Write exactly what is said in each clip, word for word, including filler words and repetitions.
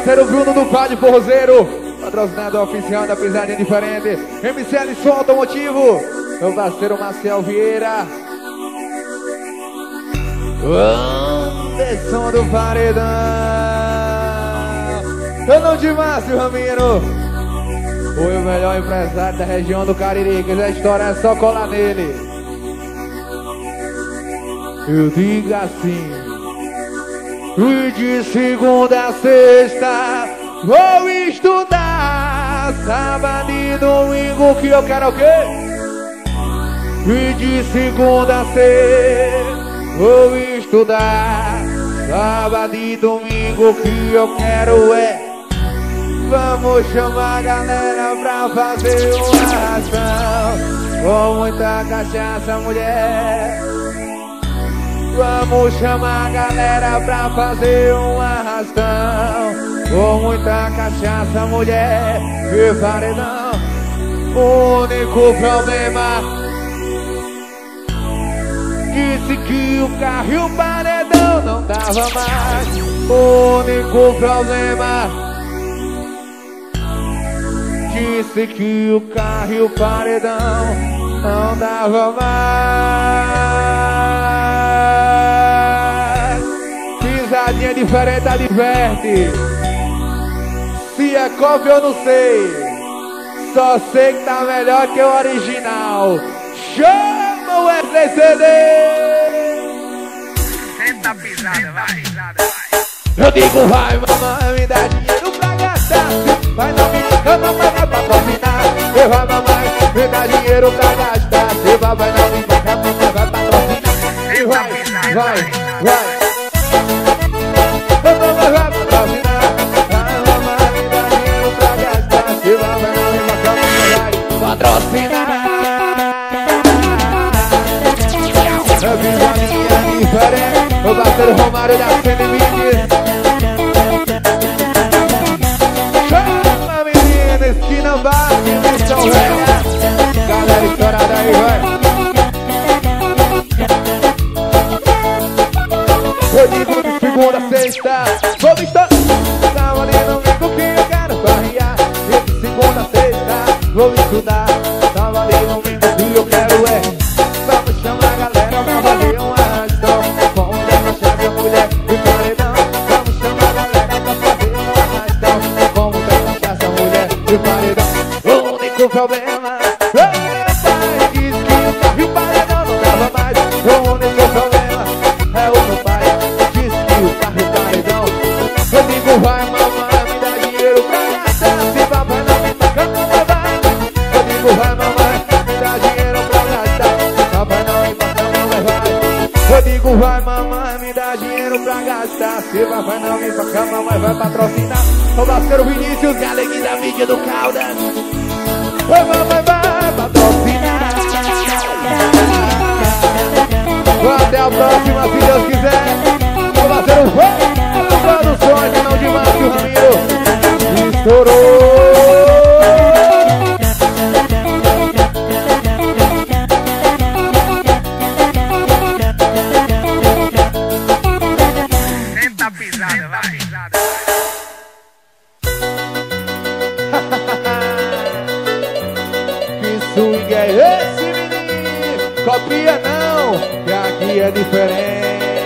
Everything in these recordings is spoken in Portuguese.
parceiro Bruno do Quadro Forrozeiro, patrocinador oficial da Pisadinha Diferente. M C L Som Automotivo, meu parceiro Marcel Vieira. Anderson do Paredão, Fernão de Márcio Ramiro, foi o melhor empresário da região do Cariri. Quiser história é só colar nele. Eu digo assim: e de segunda a sexta vou estudar, sábado e domingo que eu quero o quê? E de segunda a sexta vou estudar, sábado e domingo que eu quero é. Vamos chamar a galera pra fazer uma ração, com muita cachaça, mulher. Vamos chamar a galera pra fazer um arrastão, com muita cachaça, mulher e paredão. O único problema, disse que o carro e o paredão não dava mais. O único problema, disse que o carro e o paredão não dava mais. Pisadinha Diferente, adverte. Se é cópia eu não sei, só sei que tá melhor que o original. Chama o S C D. Senta a pisada, vai. Eu digo vai, mamãe, me dá dinheiro pra gastar. Vai na minha cama, vai na patrocinar. Você vai, mamãe, me dá dinheiro pra gastar. Você vai, vai na minha cama, vai patrocinar. E vai, vai, vai. Mamãe vai patrocinar. Vai, mamãe, me dá dinheiro pra gastar. Você vai, vai na minha cama, vai patrocinar. A vida minha é diferente. O parceiro Romário da Cena Mídia. Chama menina, esquina bate, missão velha. Galera estourada aí, vai. Eu digo de segunda a sexta vou estar. Sábado e domingo que eu quero barrear. De segunda a sexta vou estudar. Sábado e domingo que eu quero é. Vamos chamar a galera pra fazer um arrastão, com muita cachaça, mulher e paredão. Vamos chamar a galera pra fazer um arrastão, com muita cachaça, mulher e paredão. O único problema, o meu pai diz que o carro e o paredão não dava mais. O único problema é o meu pai diz que o carro e o paredão. Eu digo vai, mamãe, me dá dinheiro pra gastar. Se papai não me toca, não vai. Eu digo vai, mamãe, me dá dinheiro pra gastar. Papai não me toca, não vai. Eu digo vai, mamãe, me dá dinheiro pra gastar. Se papai não me toca, mamãe vai patrocinar. O parceiro Vinícius, Galeguinho da mídia do Caldas. O mamãe vai patrocinar. Até a próxima, se Deus quiser. O parceiro vai Produções, não de Márcio Ramiro. Estourou. Senta a pisada, vai. Que swing é esse, menino? Copia não, que aqui é diferente.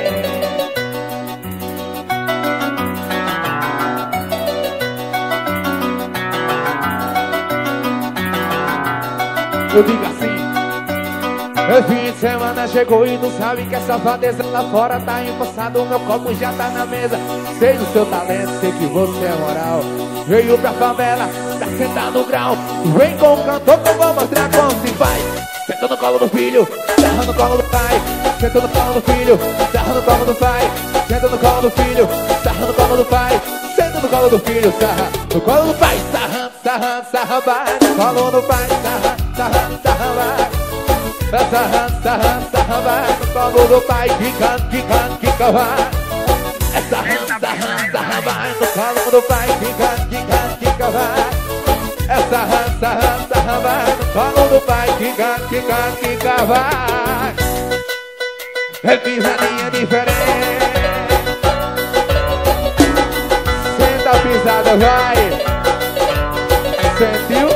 Eu digo assim: o fim de semana chegou e não sabe que essa safadeza lá fora tá embaçado. Meu copo já tá na mesa. Sei do seu talento, sei que você é moral. Veio pra favela, tá sentado no grau. Vem com o cantor que eu vou mostrar como se faz. Senta no colo do filho, sarra no colo do pai. Senta no colo do filho, sarra no colo do pai. Senta no colo do filho, sarra no colo do pai. Senta no colo do filho, sarra no colo do pai. Sarra, sarra, sarra, vai no colo do pai. Sarra, sarra, sarra, vai. Sarra, sarra, sarra, vai no colo do pai. Quica, quica, quica, vai. Sarra, sarra, sarra, vai no colo do pai. Quica, quica, quica, vai. Sarra, sarra, sarra, vai no colo do pai. Quica, quica, quica, vai. É pisadinha diferente. Senta a pisada, vai. Sentiu?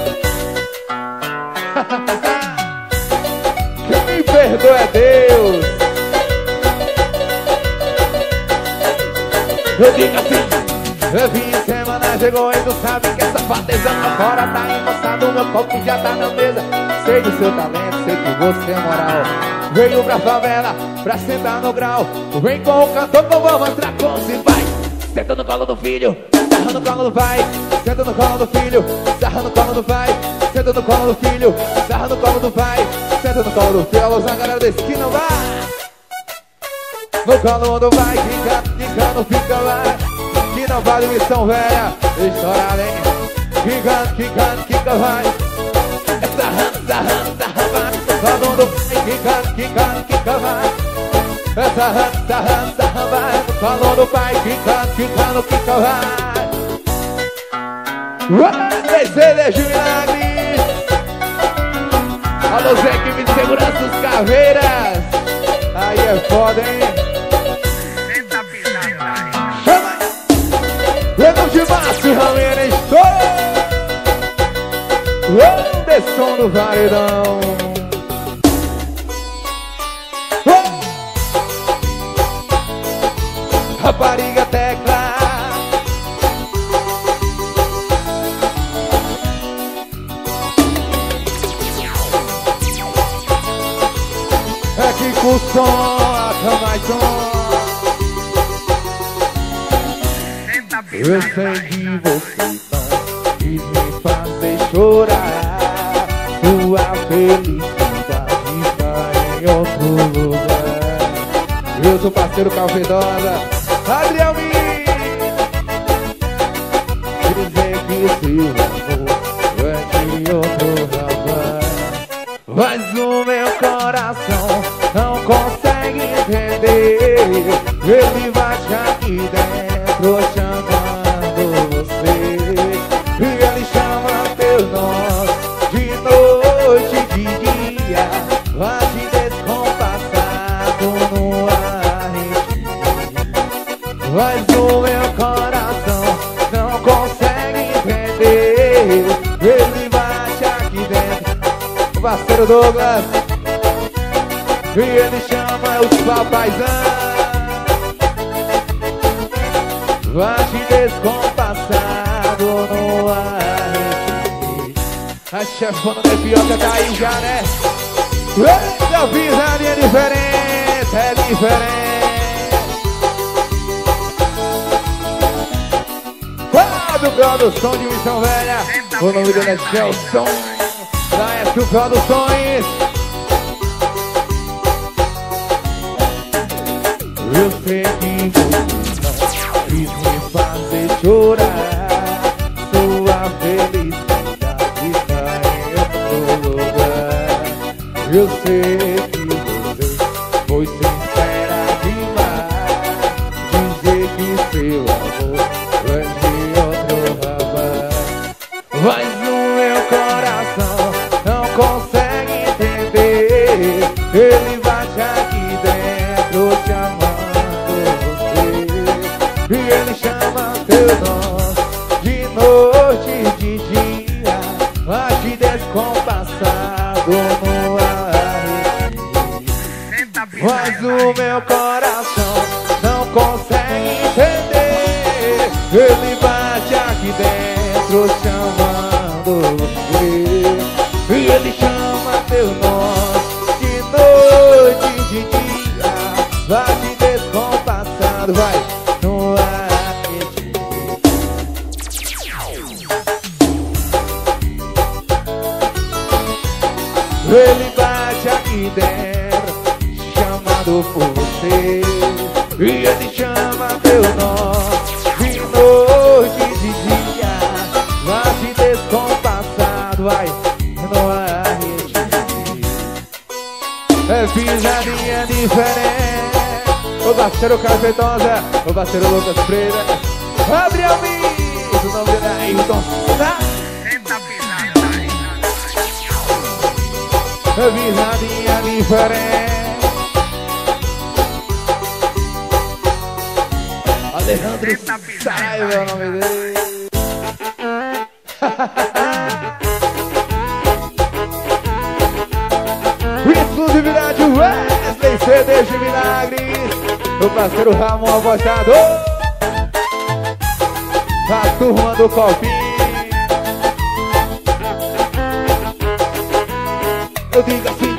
Quem me perdoa é Deus. Eu digo assim, eu vim em semana, chegou e tu sabe que essa safadeza lá fora tá embaçado, meu copo já tá na mesa. Sei do seu talento, sei que você é moral. Veio pra favela, pra sentar no grau. Vem com o cantor que eu vou mostrar como se faz. Senta no colo do filho, sarra no colo do pai. Senta no colo do filho, sarra no colo do pai. Senta no colo do filho, sarra no colo do pai. Senta no colo do filho, alô, a galera da esquina vai. No colo do pai, quica, quica, não fica lá. Que não vale missão velha, estourada, hein? Quica, quica, quica, vai. Sarra, sarra, sarra, vai. No colo do pai, quica, quica, quica, vai. Sarra, sarra, sarra, vai. No colo do pai, quica, quica, no quica, vai. Desejo milagres. Alô, Zé, equipe de segurança dos Caveiras. Aí é foda, hein? Chama! Leão de Márcio, Rameira, estou! Anderson do Varedão. Rapariga Tecla. Aqui com o som, a mais som. Eu sei que você não quis me fazer chorar. Sua felicidade está em outro lugar. Eu sou parceiro Calvedosa, Adriel Mi. Dizer que o seu amor é de outro rapaz. Mas o meu coração não consegue entender. Ele bate aqui dentro chamando você. E ele chama teu nome de noite e de dia. Bate descompassado no ar. Mas o meu coração não consegue entender. Ele bate aqui dentro, parceiro Douglas. E ele chama os papaizão. Bate descompassado no ar. A chefona da Pioca tá aí já, né? Eita, pisadinha é diferente, é diferente. Fábio Produções de Missão Velha. O nome dele é Gelson, da S Produções. Eu sei que você não quis me fazer chorar. Sua felicidade está em outro lugar. Eu sei que você foi sincera demais. Dizer que seu amor é de outro rapaz. Mas o meu coração não consegue entender. Ele bate aqui dentro te amando você. E ele chama teu nome de noite e de dia. Bate descompassado no ar. Mas o meu coração não consegue entender. Ele bate aqui dentro chamando você. E ele chama teu nome de noite e de dia. Bate descompassado, vai, no ar. Ele bate aqui dentro, chamando por você. E ele chama teu nome de noite e de dia. Bate descompassado, vai, no ar. É pisadinha diferente. O parceiro Cafetosa, o parceiro Lucas Freire, Gabriel Miz, o nome dele é Ayrton Sá. É pisadinha diferente. Alejandro Senta pisada, Saraiva é o nome dele. Exclusividade Wesley C D de Milagres. O parceiro Ramon Abostador. A turma do copinho. Eu digo assim: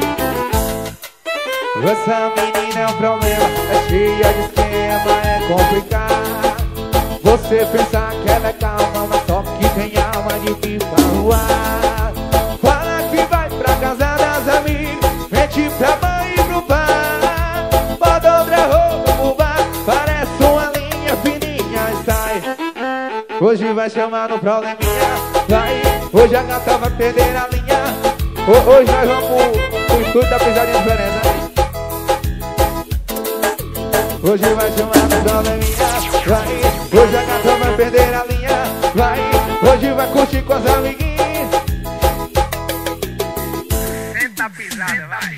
essa menina é um problema, é cheia de esquema, é complicado. Você pensa que ela é calma, mas só que tem alma de pipa no ar. Fala que vai pra casa das amigas, mete pra mãe e pro bar. Bota outra roupa pro bar, parece uma linha fininha e sai. Hoje vai chamar no probleminha, vai. Hoje a gata vai perder a linha. Hoje nós vamos pro estúdio da pisadinha diferente. Hoje vai chamar no probleminha, vai. Hoje a gata vai perder a linha, vai. Hoje vai curtir com as amiguinhas. Senta pisada, vai.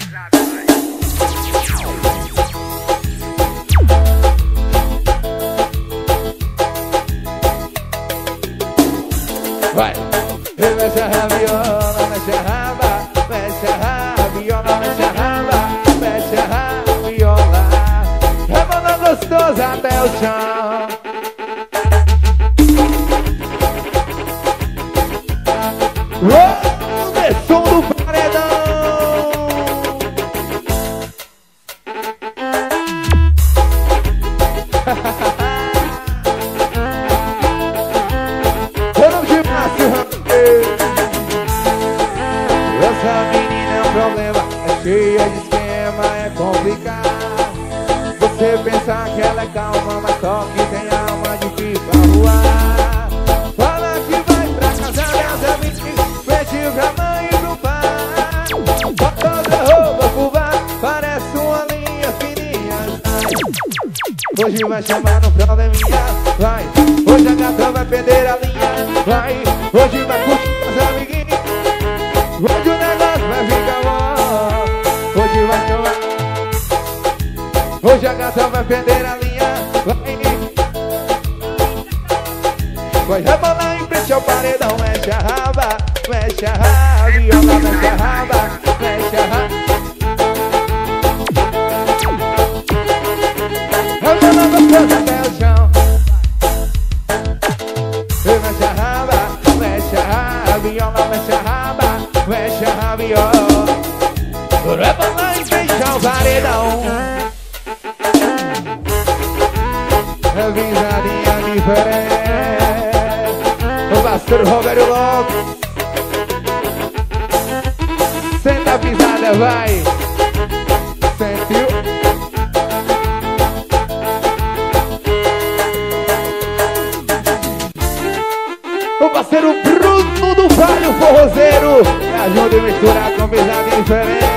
Vai. Mexe a rabiola, mexe a raba, mexe a rabiola, mexe a raba, mexe a rabiola. Rebola gostosa até o chão. Oh, o som do paredão. Eu não te passo. Essa menina é um problema, é cheia de esquema, é complicado. Você pensa que ela é calma, mas só que tem alma de pipa voar. Fala que vai pra casa das amigas, mete pra mãe e pro pai. Bota outra roupa pro bar, parece uma linha fininha. Hoje vai chamar no probleminha, vai. Hoje a gata vai perder a linha, vai. Hoje vai curtir com as amiguinhas. Hoje o negócio vai ficar bom. Hoje vai chamar. Hoje a gata vai perder a linha, vai. Vai rebolar em frente ao paredão. Mexe a raba, mexe a rabiola, mexe a raba, mexe a raba. Rebola gostosa até o chão. Mexe a raba, mexe a rabiola, mexe a raba, mexe a rabiola. Rebola em frente ao paredão. É visadinha diferente. O parceiro Roberto Lopes. Senta a pisada, vai. Sentiu? O parceiro Bruno do Vale, o forrozeiro. Me ajuda a misturar com pisadinha diferente.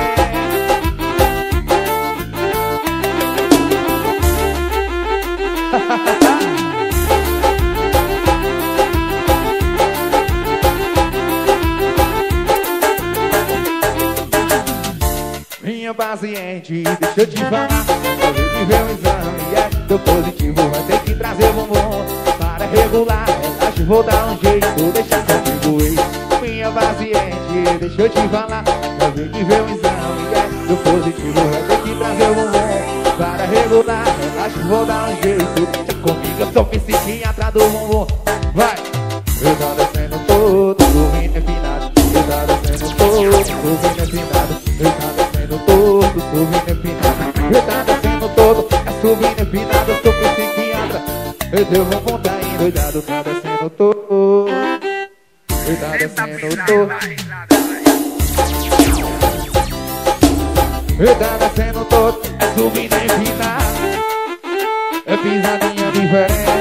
Minha paciente, deixa eu te falar. Talvez que ver o exame é do positivo, vai ter que trazer bumbum para regular. Relaxa, vou dar um jeito, deixa comigo ir. Minha paciente, deixa eu te falar. Talvez que ver o exame é do positivo, vai ter que trazer bumbum para regular. Relaxa, vou dar um jeito, deixa comigo. Eu sou psiquiatra do bumbum. Vai! Eu tô descendo todo, subindo empinado. Eu tô descendo todo, subindo empinado. Eu tô descendo todo, subindo empinado. Eu tô descendo todo, é subindo empinado. Eu sou psiquiatra. Eu teu bumbum tá endoidado. Tá descendo todo. Eu tô descendo todo. Eu tô descendo todo, é subindo empinado. É pisadinha diferente.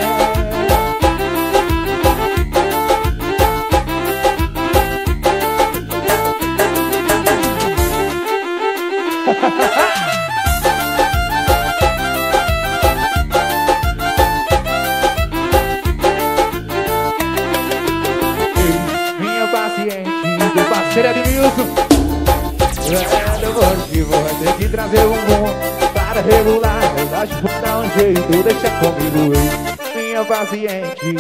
Minha paciente, teu parceiro é de Milton. É do motivo, vai ter que trazer um bom para regular. Eu acho que vou dar um jeito, deixa comigo. tenha paciente.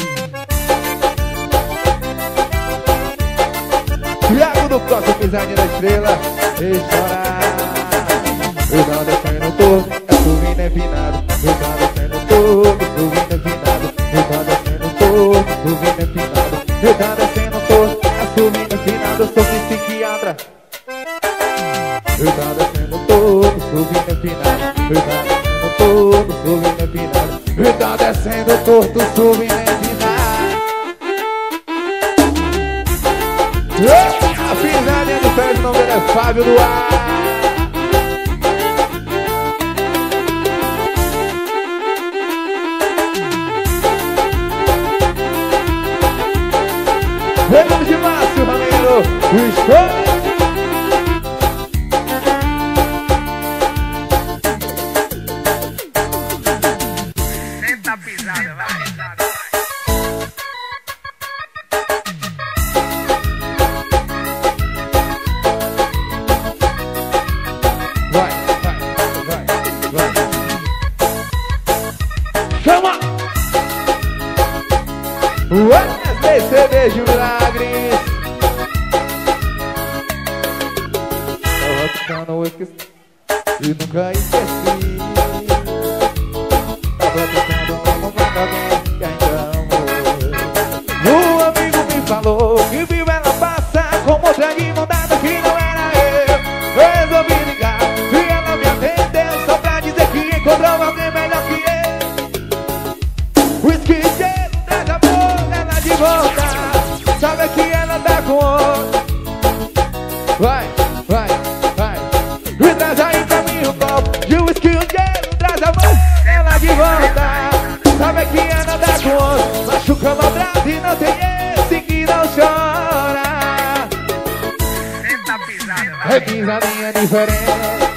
Thiago do Costa, pisadinha da estrela. Deixa chorar. Eu tá descendo todo, é subindo empinado. Eu tá descendo todo, subindo empinado. Eu tá descendo todo, subindo empinado. Eu tá descendo todo, é subindo empinado. Eu sou psiquiatra. Eu tá descendo todo, subindo empinado. Eu tá descendo todo, subindo empinado. Eu tá descendo todo, subindo empinado. A pisadinha do Fred, o nome dele é Fábio do Ar. Vamos de Márcio, Ramiro, o escolho. Senta a pisada, vai. Vai, vai, vai, vai. Chama! Wesley Cerveja Milagres. Tava tocando o esqueci e nunca esqueci. Tava tocando como manda alguém que ainda amou. O amigo me falou que viu ela passar como outra de mudada que não era eu. Resolvi ligar e ela me atendeu só pra dizer que encontrou alguém melhor que eu. Whisky gelo traz amor, ela de volta. Sabe que ela tá com outro. Vai, vai, vai. E traz aí pra mim um copo de whisky gelo traz amor, ela de volta. Sabe que ela tá com outro. Machuca maltrata e não tem esse que não chora. Senta a pisada, É vai. pisadinha diferente.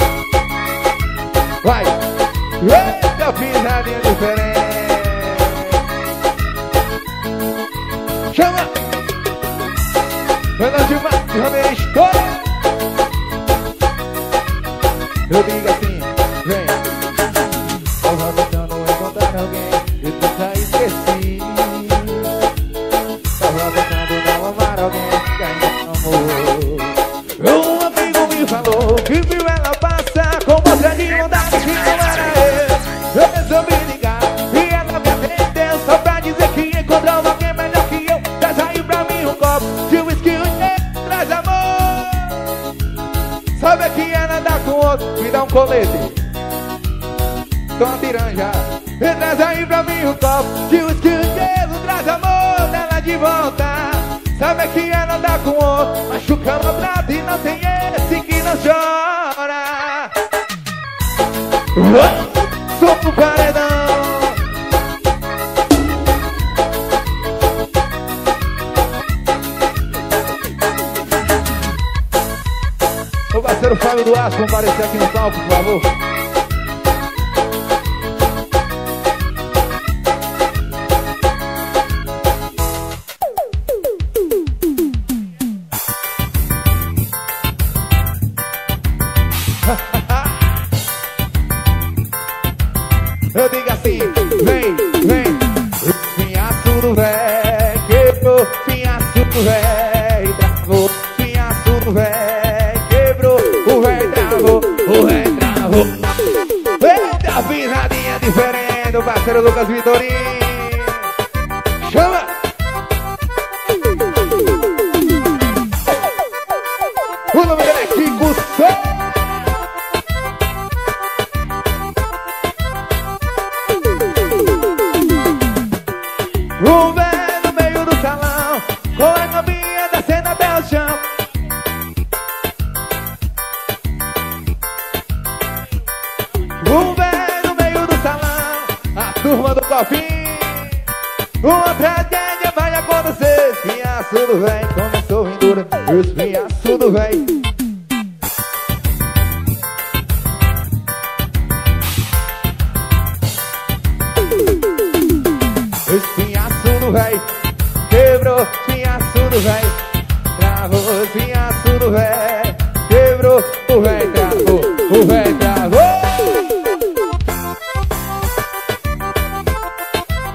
Vai, eita pisadinha diferente. Chama! Manda de Márcio, Ramiro, história. Eu digo assim, vem. Tava tentando encontrar alguém e nunca esqueci. Tava tentando não amar alguém que ainda amou. Um amigo me falou que viu ela passar com outra de mudada que não era eu. Eu resolvi ligar e ela me atendeu só pra dizer que encontrou alguém melhor que eu. Traz aí pra mim um copo de whisky, traz amor. Sabe que ela dá com outro, me dá um colete. Toma piranja. E traz aí pra mim um copo de whisky, gelo, traz amor dela de volta. Sabe que ela dá com outro, machuca uma prata e não tem esse que não chora. Sou pro paredão. O parceiro Fábio do Aço, comparecer aqui no palco, por favor. Eu digo assim, vem, vem. Pinhaço do véi, quebrou. Pinhaço do véi, travou. Pinhaço do véi, quebrou. O véi travou, o véi travou. Eita, pisadinha diferente, o parceiro Lucas Vitorino. Chama! O nome dele é Kiko Sá. Um velho no meio do salão, com a novinha descendo até o chão. Um velho no meio do salão, a turma do cofim. Uma tragédia vai acontecer. Espinhaço do véi, começou vindura. Espinhaço do véi. Espinhaço do véi, quebrou. Espinhaço do véi, travou. Espinhaço do véi, quebrou. O véi travou, o véi travou.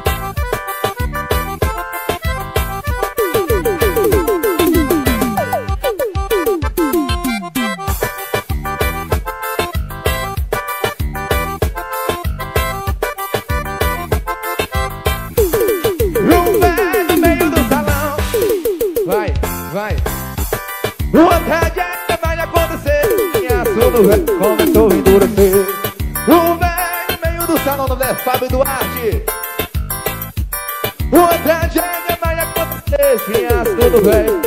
do velho começou a endurecer. O velho no meio do salão do velho Fábio Duarte. Uma tragédia vai acontecer, fiasco do velho.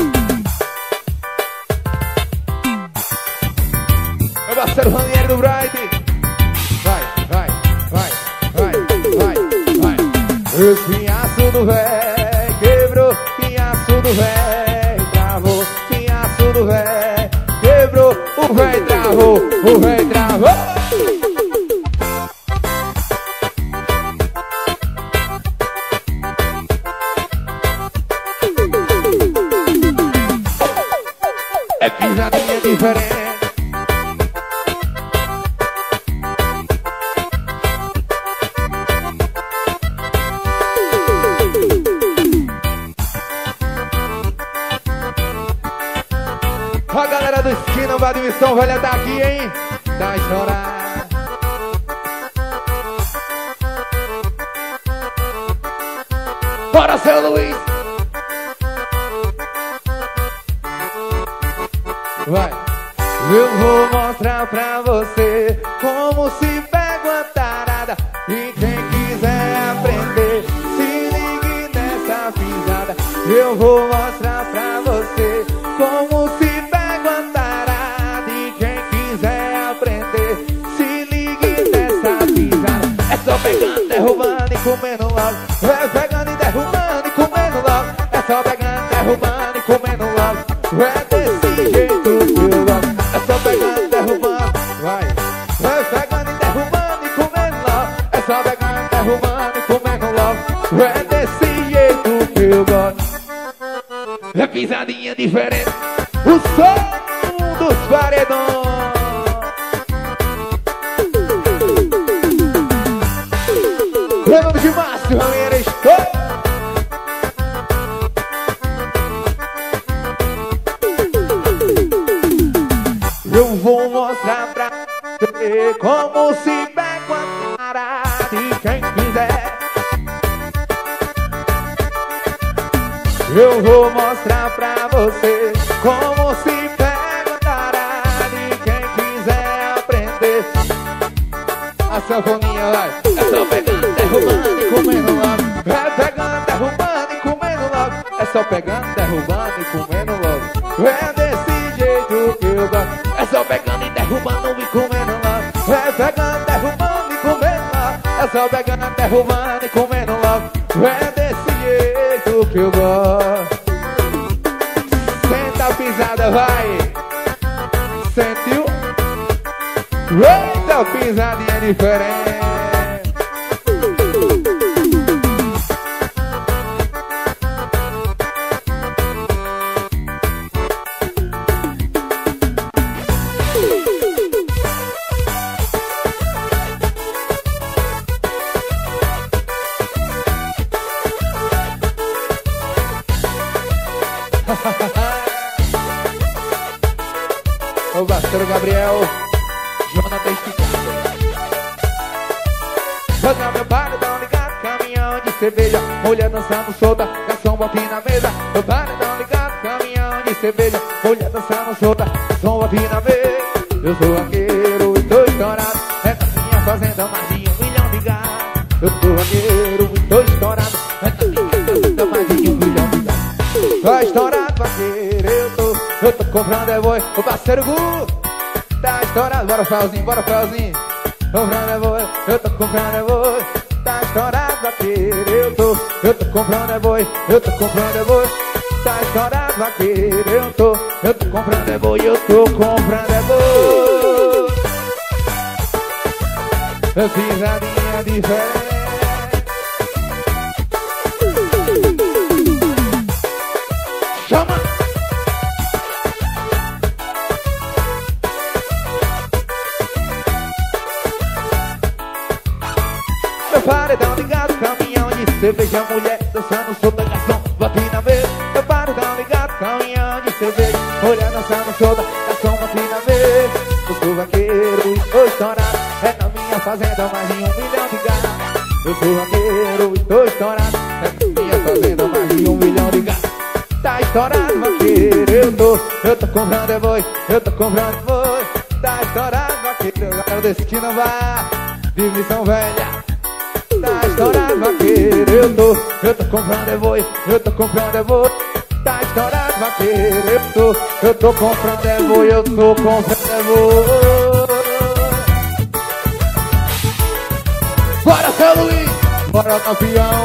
Meu parceiro Ranieri do Bright. Vai, vai, vai, vai, vai, vai. Esse fiasco do velho quebrou, fiasco do velho travou, fiasco do velho quebrou, o velho travou, o velho travou. É pisadinha diferente. A galera do Esquina, Vale Missão Velha tá aqui, hein? Tá estourado. Bora, seu Luiz! Vai! Eu vou mostrar pra você como se pega uma tarada. E quem quiser aprender, se ligue nessa pisada. Eu vou mostrar pra você como se pega uma tarada. E quem quiser aprender, se ligue nessa pisada. É só pegando, derrubando e comendo logo. É pegando e derrubando e comendo logo. É só pegando, derrubando e comendo logo. É desse jeito que eu gosto. É só pegando, derrubando, vai. É pegando e derrubando e comendo logo. É só pegando, derrubando e comendo logo. É desse jeito que eu gosto. É pisadinha diferente. O som dos paredões. Meu nome de Márcio Ramirez, estou. Eu vou mostrar pra você como se pega uma tarada. E quem quiser, eu vou mostrar pra você como se pega uma tarada. E quem quiser aprender, a sanfoninha vai. É só pegando, derrubando e comendo logo. É pegando, derrubando e comendo logo. É só pegando, derrubando e comendo logo. É desse jeito que eu gosto. É só pegando e derrubando e comendo logo. É pegando, derrubando e comendo logo. É só pegando, derrubando e comendo logo. É desse jeito que eu gosto. Senta a pisada, vai. Sentiu? Eita, pisadinha diferente. O parceiro Gabriel, Jonathan Esticado. Joga meu paredão ligado, caminhão de cerveja. Mulher dançando solta, garçom bote na mesa. Meu paredão ligado, caminhão de cerveja. Mulher dançando solta, garçom bote na mesa. Eu sou vaqueiro e tô estourado. É da minha fazenda mais de um milhão de gatos. Eu sou vaqueiro e tô estourado. É da minha fazenda mais de um milhão de gatos. Tô estourado, vaqueiro, eu tô. Eu tô comprando é boi, o parceiro Gu tá estourado, bora Felzinho, bora Felzinho. Comprando é boi, eu tô comprando é boi. Tá estourado, vaqueiro, eu tô. Eu tô comprando é boi, eu tô comprando é boi. Tá estourado, vaqueiro, eu tô. Eu tô comprando é boi, eu tô comprando é boi. Eu fiz a linha diferente. Chama! Meu paredão ligado, caminhão de cerveja. Mulher dançando solta, garçom bate na mesa. Meu paredão ligado, caminhão de cerveja. Mulher dançando solta, garçom bate na mesa. Eu sou vaqueiro e tô estourado. É na minha fazenda mais de um milhão de gatos. Eu sou vaqueiro e tô estourado. É na minha fazenda mais de um milhão de gatos. Tá estourado, vaqueiro, eu tô. Eu tô comprando é boi, eu tô comprando é boi. Tá estourado, vaqueiro, agora o destino vai de Missão Velha. Tá estourado, vaqueiro, eu tô, eu tô comprando é boi, eu tô comprando é boi. Tá estourado, vaqueiro, eu tô, eu tô comprando é boi, eu tô comprando é boi. Bora, São Luís, bora, campeão.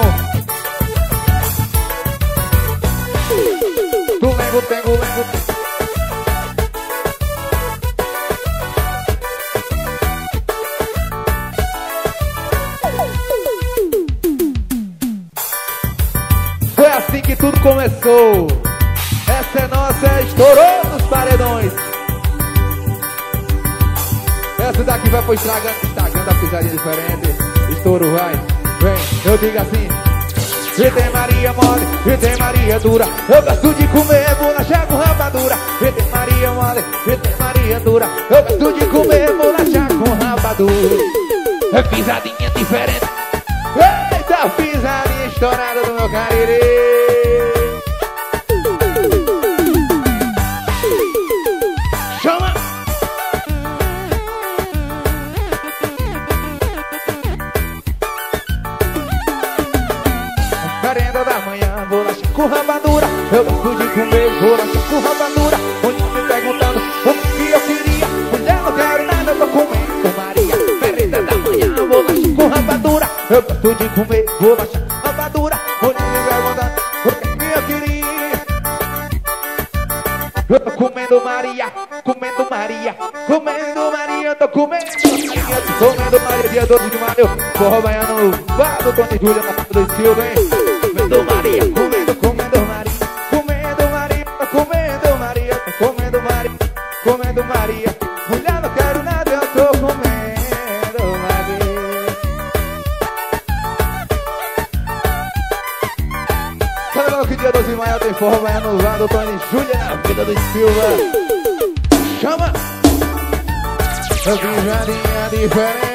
Domingo tem, domingo tem. Foi assim que tudo começou. Essa é nossa, estourou nos paredões. Essa daqui vai pro Instagram, Instagram da pisadinha diferente. Estouro vai, vem, eu digo assim. E tem Maria mole, e tem Maria dura. Eu gosto de comer bolacha com rapadura. E tem Maria mole, e tem Maria dura. Eu gosto de comer bolacha com rapadura. É pisadinha diferente. Eita, pisadinha estourada do meu cariri. Chama! Merenda da manhã, bolacha com rapadura. Eu gosto de comer bolacha com rapadura. Onde me perguntando o que eu queria. Mulher, não quero nada, eu tô comendo com Maria. Merenda da manhã, bolacha com rapadura. Eu gosto de comer bolacha com rapadura. Onde me perguntando o que eu queria. Eu tô comendo Maria, comendo Maria, comendo Maria. Eu tô comendo Maria, tô comendo Maria. Dia doze de maio, forró baiano, Vado, Tony Júlia, na casa do Silva, hein? Comendo Maria, comendo, comendo Maria, comendo Maria, tô comendo Maria, tô comendo Maria, comendo Maria. Mulher, não quero nada, eu tô comendo Maria. Tá lembrando que dia doze de maio tem forró baiano, Vado, Tony Júlia, na vida do Silva. Chama! Eu vi Jardinha diferente.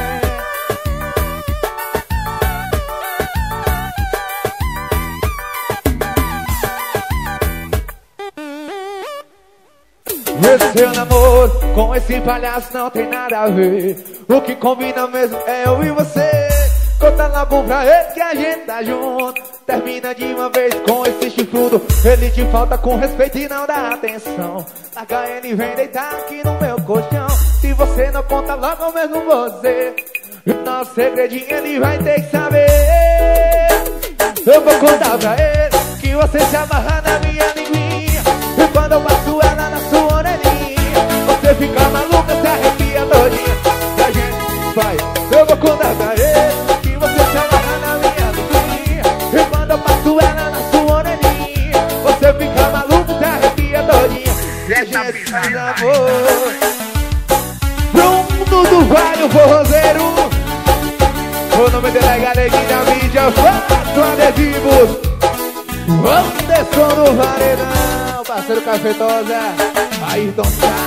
Esse seu namoro com esse palhaço não tem nada a ver. O que combina mesmo é eu e você. Conta logo pra ele que a gente tá junto. Termina de uma vez com esse chifrudo. Ele te falta com respeito e não dá atenção. Larga ele e vem deitar aqui no meu colchão. Se você não conta logo mesmo você, o nosso segredinho ele vai ter que saber. Eu vou contar pra ele que você se amarra na minha linguinha. E quando eu passo ela na sua orelhinha, você fica maluca, se arrepia todinha. E a gente vai. Eu vou contar pra ele que você se amarra na minha linguinha. E quando eu passo ela na sua orelhinha, você fica maluca, se arrepia todinha. E a gente faz amor. Bruno do Vale, o forrozeiro. O nome dele é Galeguinho da mídia. Faço adesivos. Anderson do Varedão, parceiro Cafetosa, Ayrton Sá.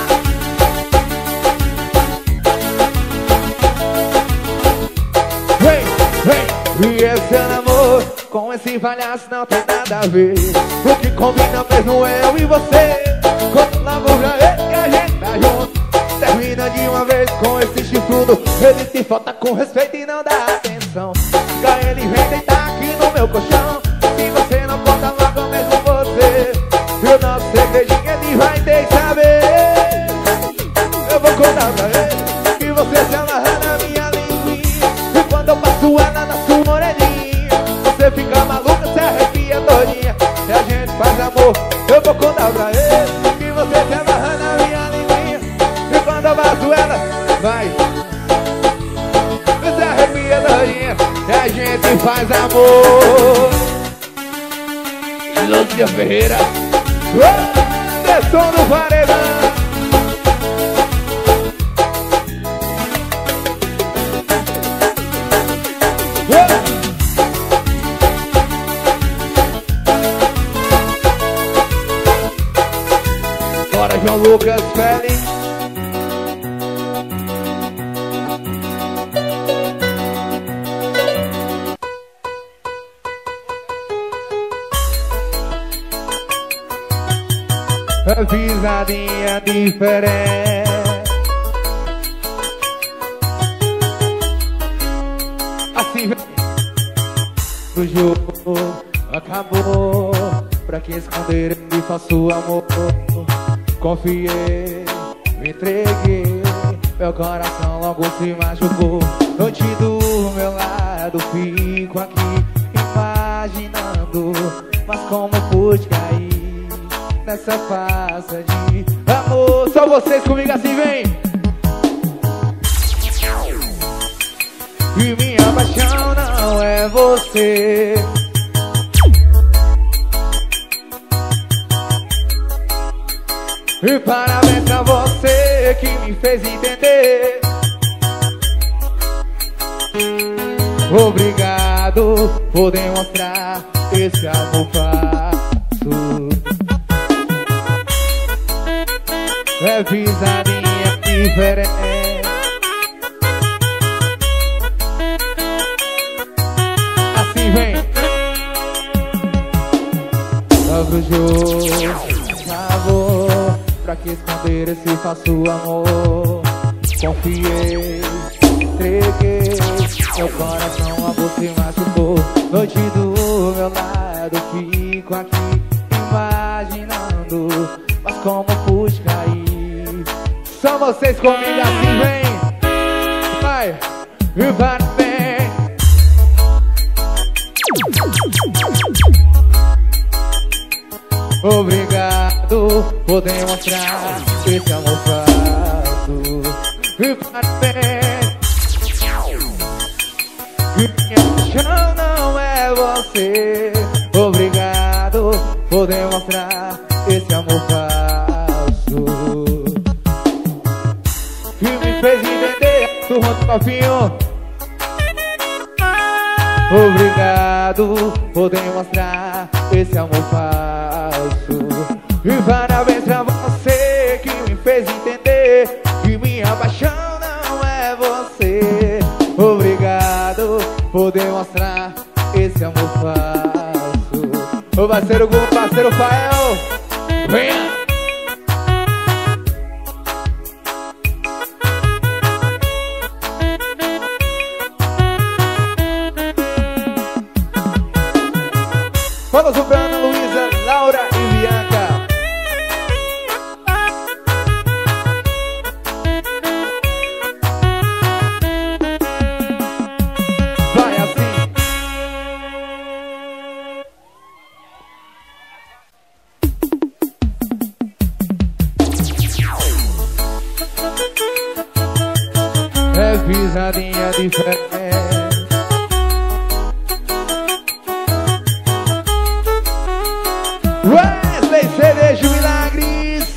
Vem, vem, e esse amor com esse palhaço não tem nada a ver. O que combina mesmo é eu e você. Conta logo pra ele que a gente tá junto. Termina de uma vez com esse chifrudo. Ele te falta com respeito e não dá atenção. Fica ele vem deitar aqui no meu colchão. Se você não conta logo mesmo você, e o nosso segredinho ele vai ter que saber. Eu vou contar pra ele que você se amarra na minha linguinha. E quando eu passo ela na sua orelhinha, você fica maluca, se arrepia todinha. E a gente faz amor. Eu vou contar pra ele que você se amarra na minha linguinha. E quando eu passo ela, vai, se arrepia todinha. E a gente faz amor. Lúcia Ferreira, Anderson do Varedão. Bora, João Lucas Félix. Pisadinha diferente. O jogo acabou. Pra que esconder esse falso amor? Confiei, me entreguei, meu coração logo se machucou. Noite do meu lado, fico aqui imaginando, mas como pude cair nessa farsa de amor? Só vocês comigo assim, vem! E minha paixão não é você. E parabéns pra você que me fez entender. Obrigado por demonstrar esse amor falso. É pisadinha diferente. Assim vem. Novo jogo acabou. Pra que esconder esse falso amor? Confiei, entreguei, meu coração a você machucou. Noite do meu lado, fico aqui imaginando, mas como pude cair? Só vocês comigo assim, vem! Vai! E parabéns! Obrigado por demonstrar esse amor falso. E parabéns. E minha paixão não é você. Obrigado por demonstrar esse amor falso. Que me fez entender, turma do copinho. Obrigado por demonstrar esse amor falso. E parabéns pra você que me fez entender que minha paixão não é você. Obrigado por demonstrar esse amor falso. Ô parceiro Gu, parceiro Fael, venha! Fala sobre Ana Luísa, Laura e Bianca. Vai assim. É pisadinha diferente. Wesley Cerejo Milagres.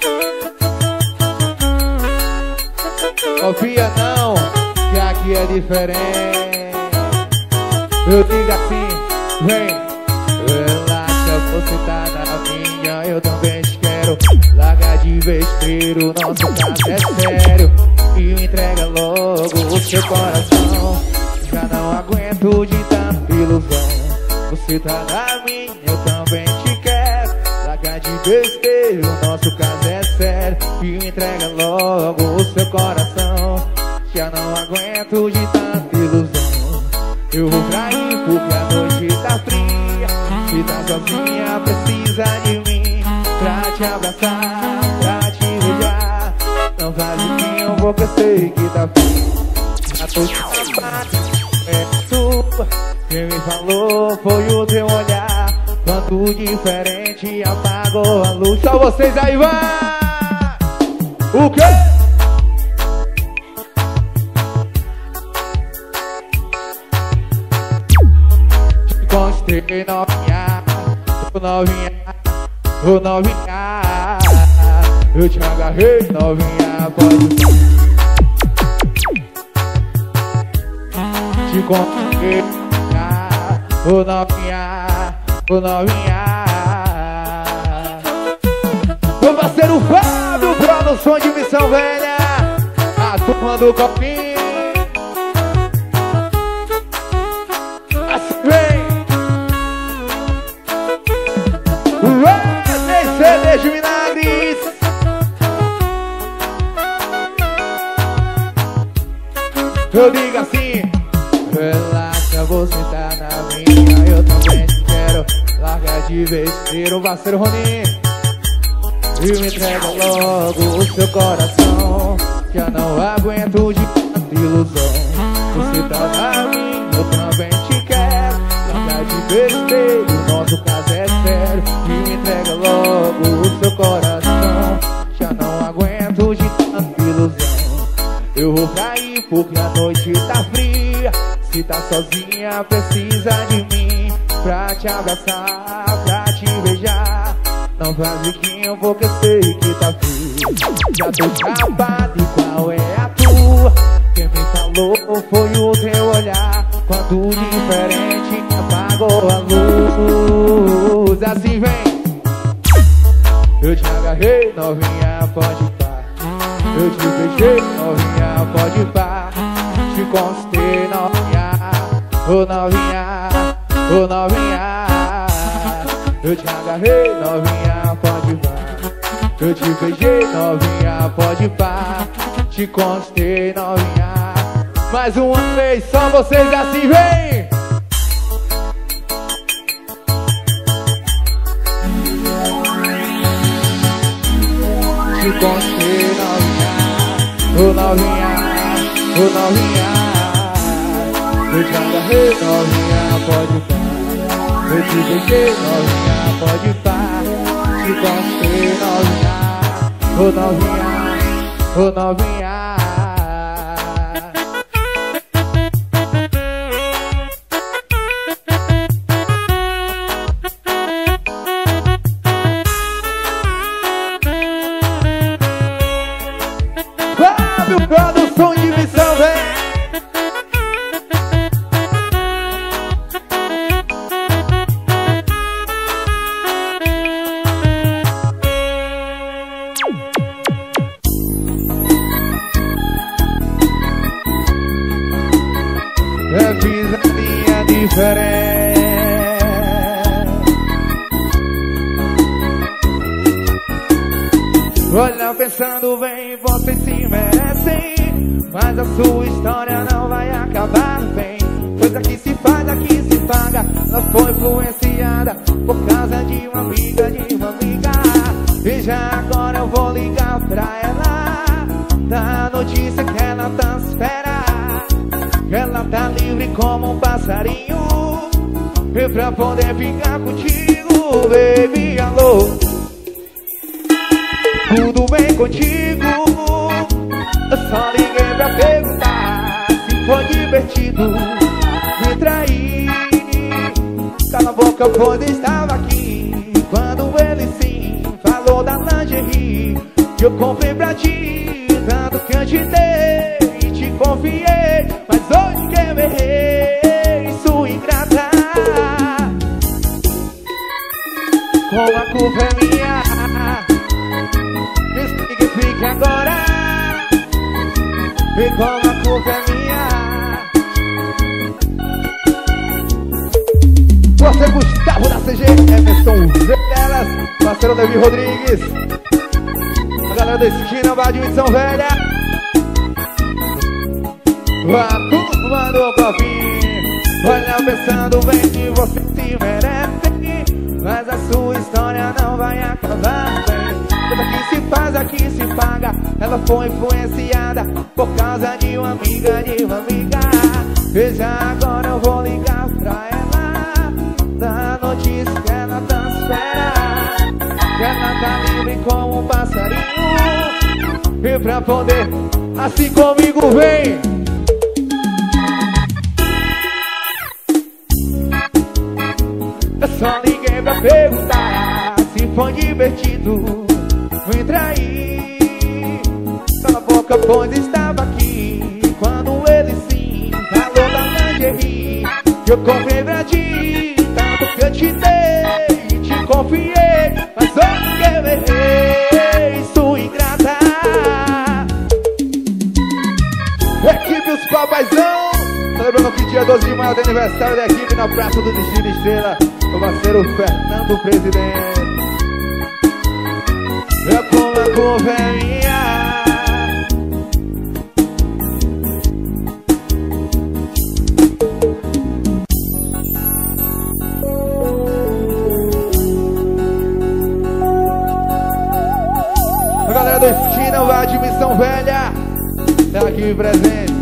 Confia não, que aqui é diferente. Eu digo assim, vem. Relaxa, você tá na minha, eu também te quero. Larga de besteira, o nosso caso é sério. E me entrega logo o seu coração. Já não aguento de tanta ilusão. Você tá na minha, eu também te quero. Larga de besteira, o nosso caso é sério. E me entrega logo o seu coração. Já não aguento de tanta ilusão. Eu vou pra aí porque a noite tá fria. Se tá sozinha precisa de mim, pra te abraçar, pra te beijar. Não faz de mim um pouco, eu sei que tá frio. A tua é sua. Quem me falou foi o teu olhar. Quanto diferente apagou a luz. Só vocês aí, vai! O quê? Te constei novinha, ô novinha, ô novinha. Eu te agarrei novinha, pode ser. Te constei ô novinha, ô novinha. Meu parceiro Fábio, produção de Missão Velha. A turma do copinho. Assim vem. Wesley Cerejo Milagres. Eu digo assim, relaxa, você tá na minha. também te quero. Larga de besteira, o parceiro Roninho, e me entrega logo o seu coração. Já não aguento de tanta ilusão. Você tá na minha, eu também te quero. Larga de besteira, o nosso caso é sério. E me entrega logo o seu coração. Já não aguento de tanta ilusão. Eu vou cair porque a noite tá fria. Se tá sozinha precisa de mim pra te abraçar, pra te beijar. Não faz biquinho porque sei que tá frio. Já tô chapado e qual é a tua? Quem me falou foi o teu olhar. Quando diferente apagou a luz. Assim vem. Eu te agarrei, novinha, pode pá. Eu te beijei, novinha, pode pá. Te conquistei, novinha, ô novinha, ô novinha. Eu te agarrei, novinha, pode pá. Eu te beijei, novinha, pode pá. Te conquistei, novinha. Mais uma vez, só vocês assim, vem! Te conquistei, novinha, ô novinha, ô novinha. Eu te agarrei, novinha, pode pá. Eu te beijei, novinha, pode pá. Te conquistei, novinha, ô novinha, ô novinha. Fábio, produção de missão, vem! É pisadinha diferente. Olha, pensando bem, vocês se merecem, mas a sua história não vai acabar bem. Pois aqui se faz, aqui se paga. Ela foi influenciada por causa de uma amiga, de uma amiga. E já agora eu vou ligar pra ela, dar notícia que ela tá espera. Ela tá livre como um passarinho, e pra poder ficar contigo, baby, alô. Tudo bem contigo? Eu só liguei pra perguntar se foi divertido me trair. Cala a boca, pois estava aqui quando ele sim falou da lingerie que eu comprei pra ti. Tanto que eu te dei e te confiei, mas hoje que eu errei, sua ingrata. Como a culpa é minha, desligue, fique agora. E como a culpa é minha. Você, Gustavo da C G, Emerson Velas, parceiro Davi Rodrigues, a galera da esquina, Vadinho de São Velha, a turma do Copinho. Olha, pensando bem que você se merece, mas a sua história não vai acabar bem. Tudo aqui se faz, aqui se paga. Ela foi influenciada por causa de uma amiga, de uma amiga. Veja, agora eu vou ligar pra ela, dar notícia que ela tanto espera. Que ela tá livre como um passarinho, e pra poder, assim comigo, vem! Eu só liguei pra perguntar se foi divertido me trair. Cala a boca, pois estava aqui quando ele sim falou da lingerie que eu comprei pra ti. Tanto que eu te dei e te confiei, mas hoje que eu errei, sua ingrata. Equipe Os Papaizão, lembrando que dia doze de maio é aniversário da equipe na Praça do Destino Estrela, o parceiro Fernando Presidente. É como a culpa é minha. galera do Esquina, vai de Missão Velha, tá aqui presente.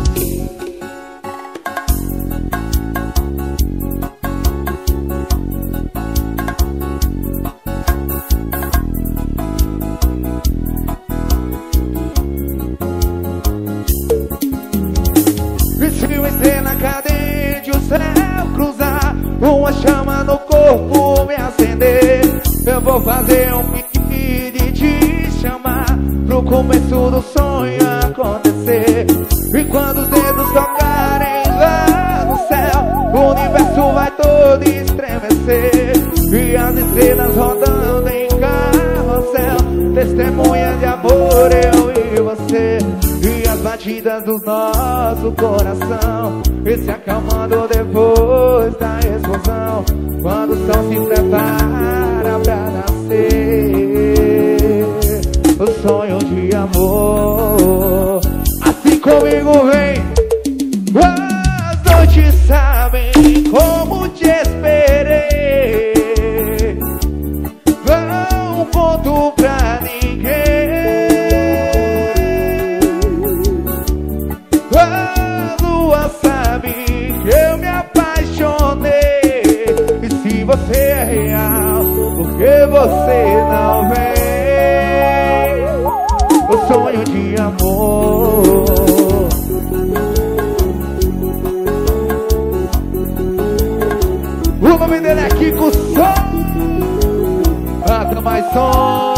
Vestiu estrela cadente, o céu cruzar, uma chama no corpo me acender. Eu vou fazer um pedido e te chamar pro começo do sonho acontecer. E quando os dedos tocarem lá no céu, o universo vai todo estremecer. E as estrelas rodando em carrossel, testemunha de amor, eu e você. E as batidas do nosso coração e se acalmando depois da explosão, quando o sol se prepara pra nascer. O sonho de amor, assim comigo vem. As noites sabem como te esperei, não conto pra ninguém. A lua sabe que eu me apaixonei. E se você é real, por que você não vem? O sonho de amor. O nome dele é Kiko Som. Bata mais som.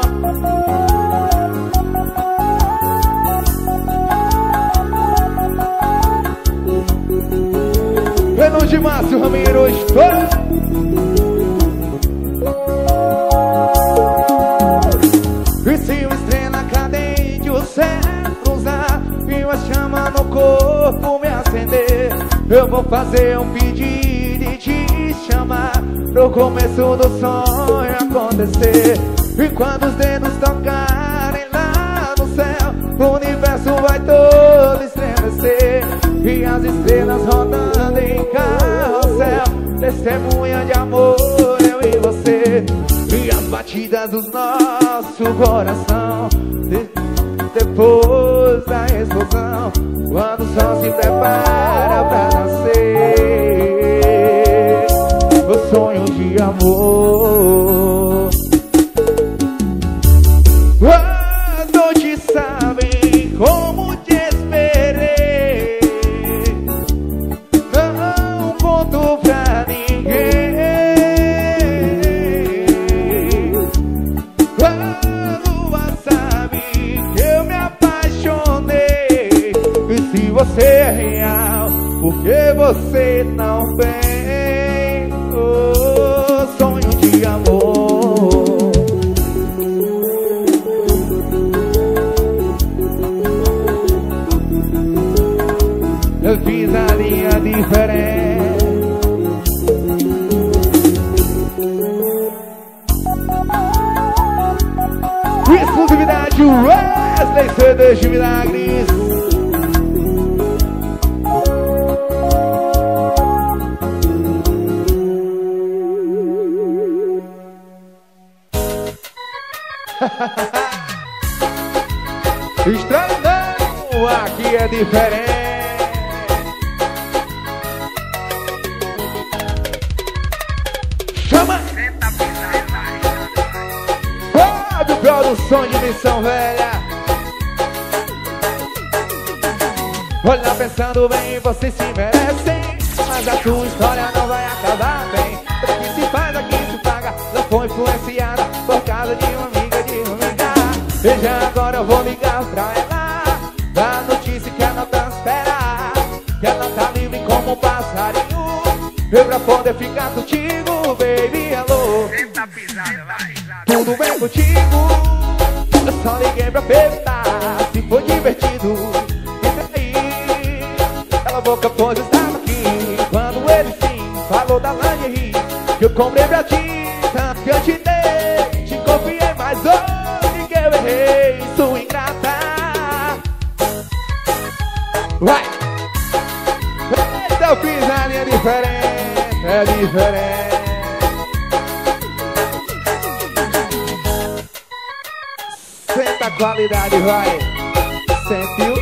Pelo de Márcio Ramiro, estou. E se uma estrela cadente o céu cruzar e uma chama no corpo me acender, eu vou fazer um pedido e te chamar pro começo do sonho acontecer. E quando os dedos tocarem lá no céu, o universo vai todo estremecer. E as estrelas rodando em carrossel, testemunha de amor, eu e você. E as batidas do nosso coração de, depois da explosão, quando o sol se prepara pra nascer. O sonho de amor. As noites sabem como te esperei, não conto pra ninguém. A lua sabe que eu me apaixonei. E se você é real, por que você não vem? Oh, sonho de amor. Eu fiz a linha diferente. Exclusividade Wesley C D de Milagres. Estranho não, aqui é diferente. Chama! Fábio Produção de Missão Velha. Olha, pensando bem, vocês se merecem, mas a sua história não vai acabar bem. Tudo que se faz aqui se paga. Não foi influenciada por causa de uma amiga de uma amiga. Veja, agora eu vou ligar pra ela, da notícia que ela não espera, que ela tá livre como um passarinho, eu pra poder ficar contigo, baby, hello. Senta pisada, vai. Tudo bem contigo? Eu só liguei pra perguntar se foi divertido. E daí, ela boca pois estava aqui, quando ele sim falou da lingerie que eu comprei pra ti, tanto que eu te dei, te confiei, mas hoje que eu errei, sua ingrata. Vai! Eita, eu fiz a linha diferente, é diferente. Senta a qualidade, vai. Sentiu?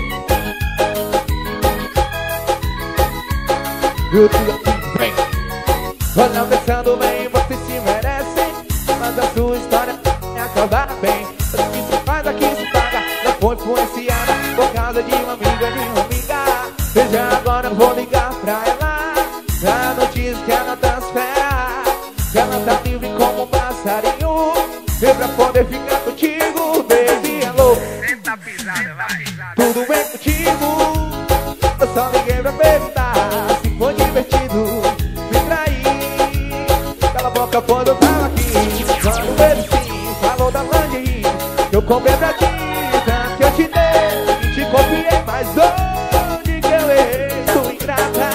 Eu digo aqui, vem. Olha, pensando bem, você se merece, mas a sua história é acabar bem. O que se faz aqui se paga, não foi influenciada por causa de uma amiga, de uma amiga. Veja agora, eu vou ligar pra ela, a notícia que ela transfera, que ela tá livre como um passarinho, e pra poder ficar contigo, baby, alô. Senta pisada, vai. Tudo bem contigo? Eu só liguei pra perguntar se foi divertido me trair. Cala a boca, pois eu tava aqui quando ele sim falou da lingerie que eu comprei pra ti, tanto que eu te dei, te confiei, mas onde que eu errei, sou ingrata.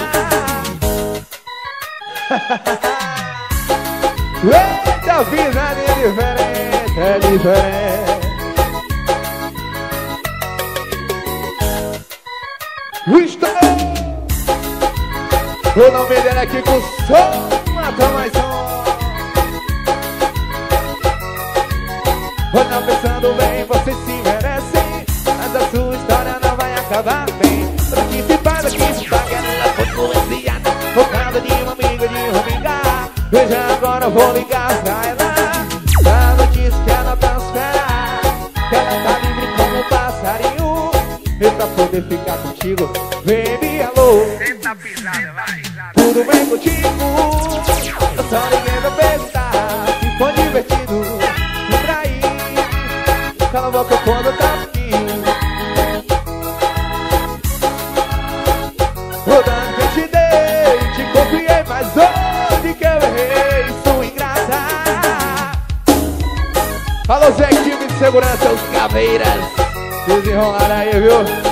Eita, vida é diferente, é diferente. Estou o nome dela aqui com som, mata mais som. Olha, pensando bem, você se merece, mas a sua história não vai acabar bem. Pra que se faz, aqui se paga, ela foi influenciada por causa de uma amiga, de uma amiga. Veja agora, eu vou ligar pra ela, a notícia que ela transfera, que ela tá livre como um passarinho, e pra poder ficar contigo, baby, alô. Senta pisada, vai. Tudo bem contigo? Eu só liguei pra perguntar se foi divertido me trair. Cala a boca quando eu tava aqui. O dano que eu te dei, te confiei, mas onde que eu errei, sou ingrata. Alô, Zé, time de segurança, os caveiras. Desenrolaram aí, viu?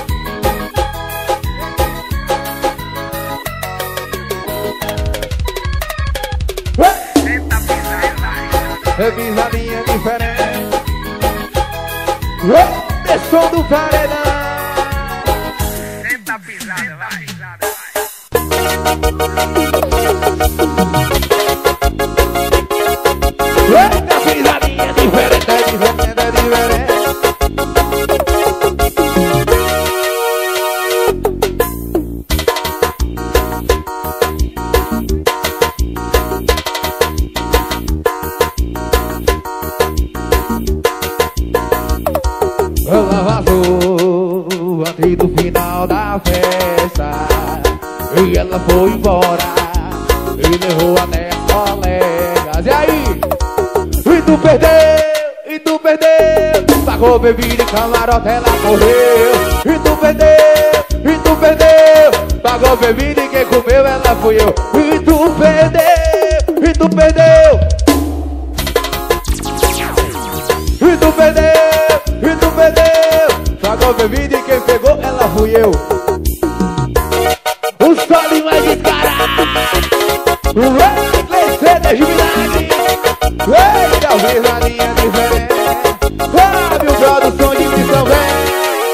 Senta pisada, vai. É pisadinha diferente. Oh, é som do paredão. Senta pisada, vai. Eita, pisadinha diferente, é diferente, é diferente. Ela vazou antes do final da festa e ela foi embora e levou até as colegas. E aí? E tu perdeu, e tu perdeu, pagou bebida e camarote, ela correu. E tu perdeu, e tu perdeu, pagou bebida e quem comeu ela fui eu. E tu perdeu, e tu perdeu, e tu perdeu, e tu perdeu, pagou bebida e quem pegou ela fui eu. O sol vai descarar, vai crescer das milagres. Eita, verdaninha diferente, Fábio, produção de missão, vem.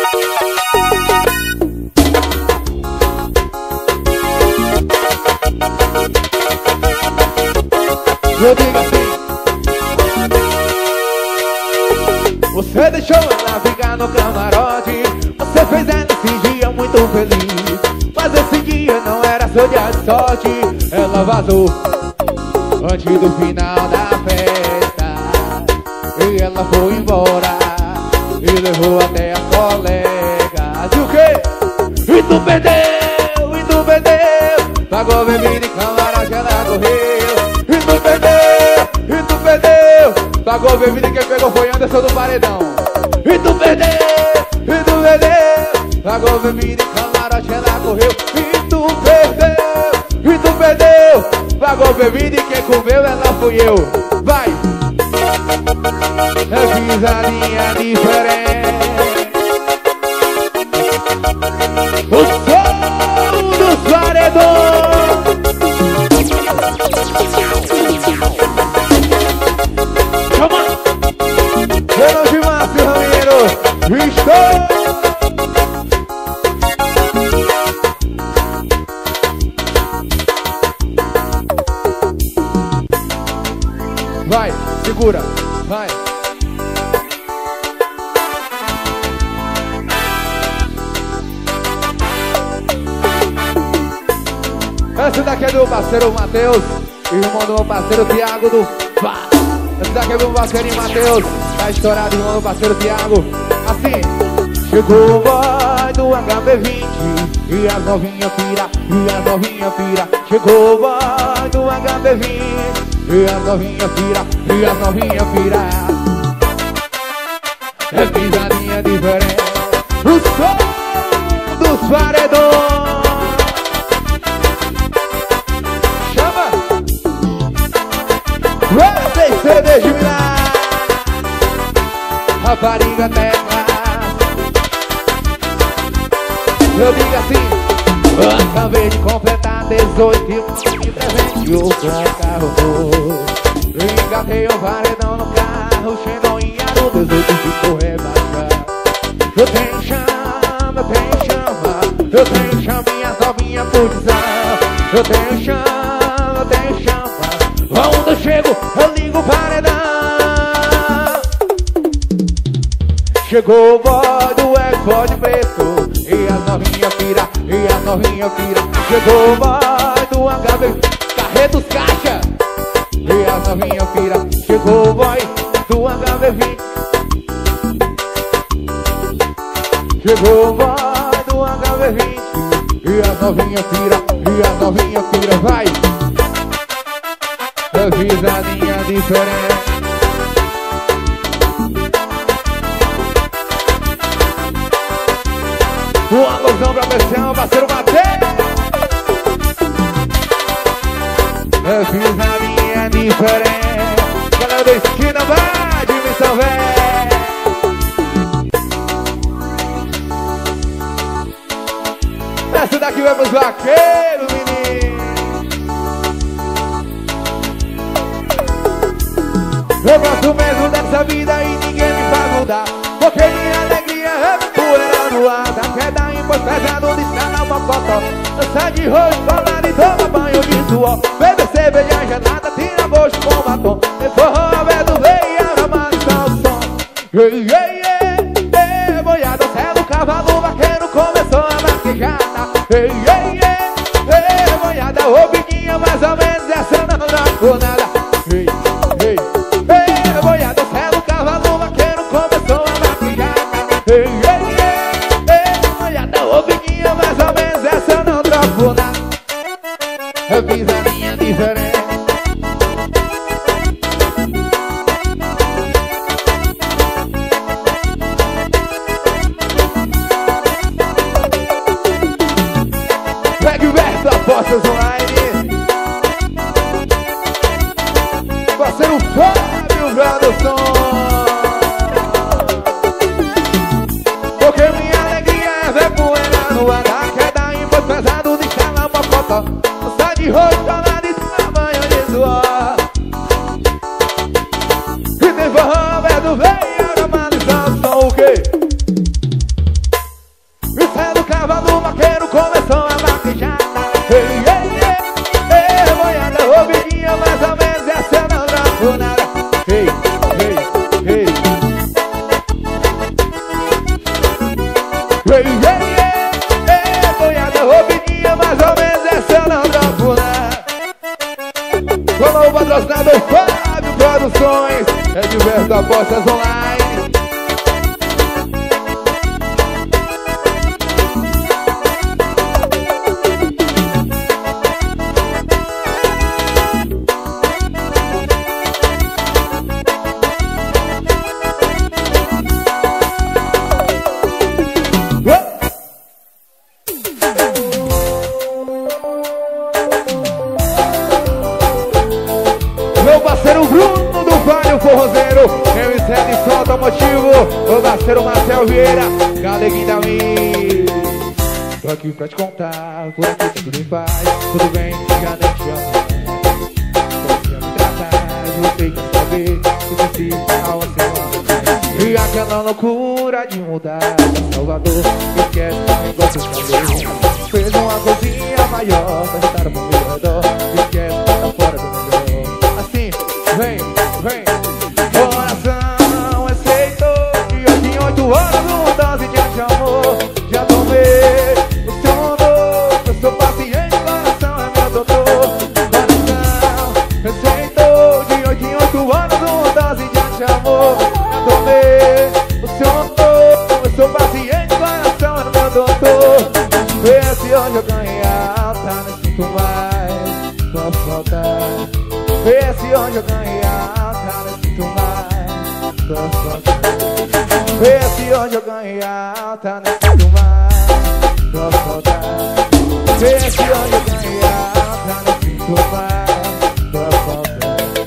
Eu digo assim, você deixou ela ficar no camarote, você fez ela esse dia muito feliz, mas esse dia não era seu dia de sorte. Ela vazou antes do final da festa e ela foi embora e levou até as colegas. E o quê? E tu perdeu, e tu perdeu, pagou bebida e camarote, ela correu. E tu perdeu, e tu perdeu, pagou bebida e quem pegou foi Anderson do Paredão. E tu perdeu, e tu perdeu, pagou bebida e camarote, ela correu. E tu perdeu, e tu perdeu, pagou bebida e quem comeu ela fui eu. Vai! É pisadinha diferente. O som dos paredões. Chama! Verão de Márcio Ramiro. Estou! Vai, segura, vai. Essa daqui é do parceiro Matheus, irmão do meu parceiro Thiago do Fá. Essa daqui é do meu parceiro Matheus, tá estourado, irmão do parceiro Thiago. Assim, chegou o boy do H B vinte e as novinha pira, e as novinha pira. Chegou o boy do H B vinte e as novinha pira, e as novinha pira. É pisadinha diferente, o som dos paredões. Chama! Vai C D de Milá, rapariga terra. Eu digo assim, acabei de completar dezoito e me presenteou com um carro novo. Engatei o paredão no carro, chegou em aro, dezoito ficou rebaixado. Eu tenho chama, eu tenho chama, eu tenho chaminha, novinha pulsão. Eu tenho chama, eu tenho chama, onde eu chego, eu ligo o paredão. Chegou o boy do Xbox preto e as novinha pira, e as novinha pira. Chegou o boy do H B, Carretos Caixa, e as novinha pira. Chegou o boy do H B vinte. Chegou o boy do H B vinte e as novinha pira, e as novinha pira. Vai! É visadinha diferente. Um alusão pra Bessião, parceiro Matheus. É pisadinha diferente. Galera da esquina, vai de Missão Velha. Essa daqui vai pros vaqueiros, menino. Eu gosto mesmo dessa vida e ninguém me faz mudar, porque minha alegria é poeira no ar. Da queda em pós pesado de escala uma foto. Dança de rosto, colado e toma banho de suor. Bebe cerveja gelada, tira gosto com batom. E forró aberto, veia na maldição o som. Ei, ei, ei, ei, boiada, céu, o cavalo vaqueiro começou a vaquejada. Ei, ei, ei, ei, boiada, roupinha mais ou menos, essa não dá por nada. Ei, ei, ei, boiada, céu, o cavalo vaqueiro começou a vaquejada. Ei, ei, ovinha mais ou menos, essa eu não troco nada. Eu fiz a minha diferente. Pega o verso, apostas online. Parceiro Fábio Produção. Porque minha alegria é ver poeira no ar. Da queda em voz pesado de escala uma foto. Sai de rosto, colado e toma banho de suor. E tem forró aberto, veio na maldição. Só o quê? Isso é do cavalo vaqueiro, começou a vaquejada. Ei, ei, ei, ei, boiada, roupinha mais ou menos, essa eu não troco nada. Ei, ei, ei. Ei, ei, ei, ei, boiada, roupinha mais ou menos, essa eu não troco nada. Falou o patrocinador Fábio Produções, é Diverso Apostas Online. Meu parceiro Bruno do Vale, o forrozeiro, meu inseto e som automotivo, meu parceiro Marcel Vieira, Galeguinho da Mi. Tô aqui pra te contar, por aqui tudo em paz, tudo bem, já nem te amo. Tô me tratar, você quer saber, se você ao seu. E aquela loucura de mudar pra Salvador, esquece o negócio de saber. Fez uma cozinha maior pra estar no meu redor, esquece, tá fora do melhor. Assim, vem, vem. Coração aceitou que hoje em oito horas uma dose de amor. Já tomei o seu novo, eu sou paciente, coração é meu doutor. onde eu ganhei alta, não sinto mais tua saudade. Vê-se onde eu ganhei alta, não sinto mais tua saudade. Vê-se onde eu ganhei alta, não sinto mais tua saudade.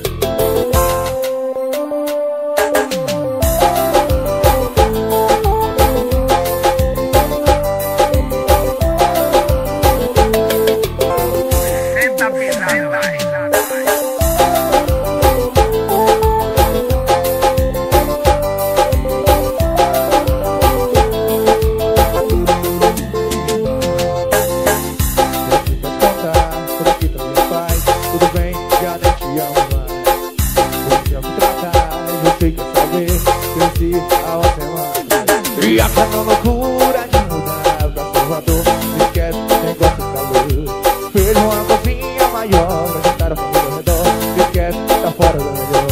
E a cama loucura de mudar pra Salvador. Me esquece, negócio de calor. Fez uma cozinha maior pra juntar a família ao redor. Me esquece, tá fora do melhor.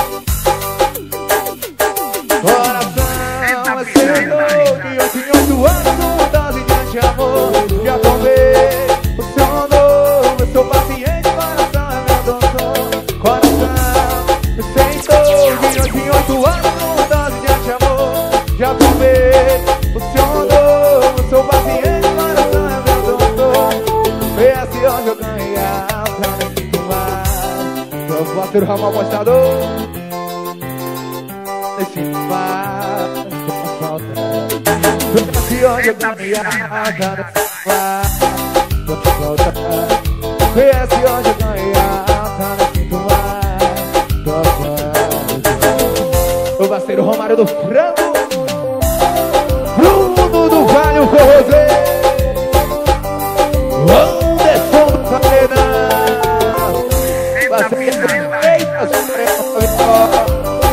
Coração aceitou que eu tinha oito anos com dose de amor. Já tomei o seu novo, eu sou paciente, coração é meu doutor. Coração aceitou que eu tinha oito anos com dose de amor. Já tomei o seu novo, eu sou paciente, coração é meu doutor. Vê assim onde eu ganhei a alta, não sinto mais. Vou bater o ramo apostador. Não sinto mais tua saudade. Vê assim onde eu ganhei a alta, não sinto mais tua saudade. Vê assim onde eu ganhei a alta, não sinto mais tua saudade. O parceiro Romário do Frango, Bruno do Vale, o Forrozê, Anderson do Paredão, parceiro Eita, Supremo.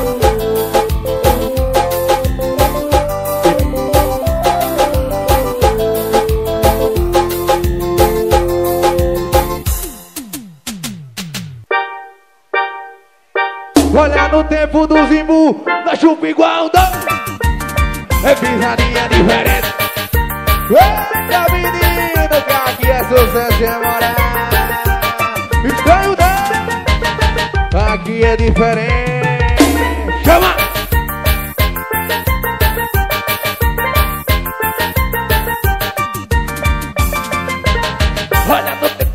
Olha no tempo do Zimbu, nós chupa igual dois. É pisadinha diferente. Eita menino, que aqui é sucesso e moral. Estranho não, aqui é diferente. Chama! Olha no tempo.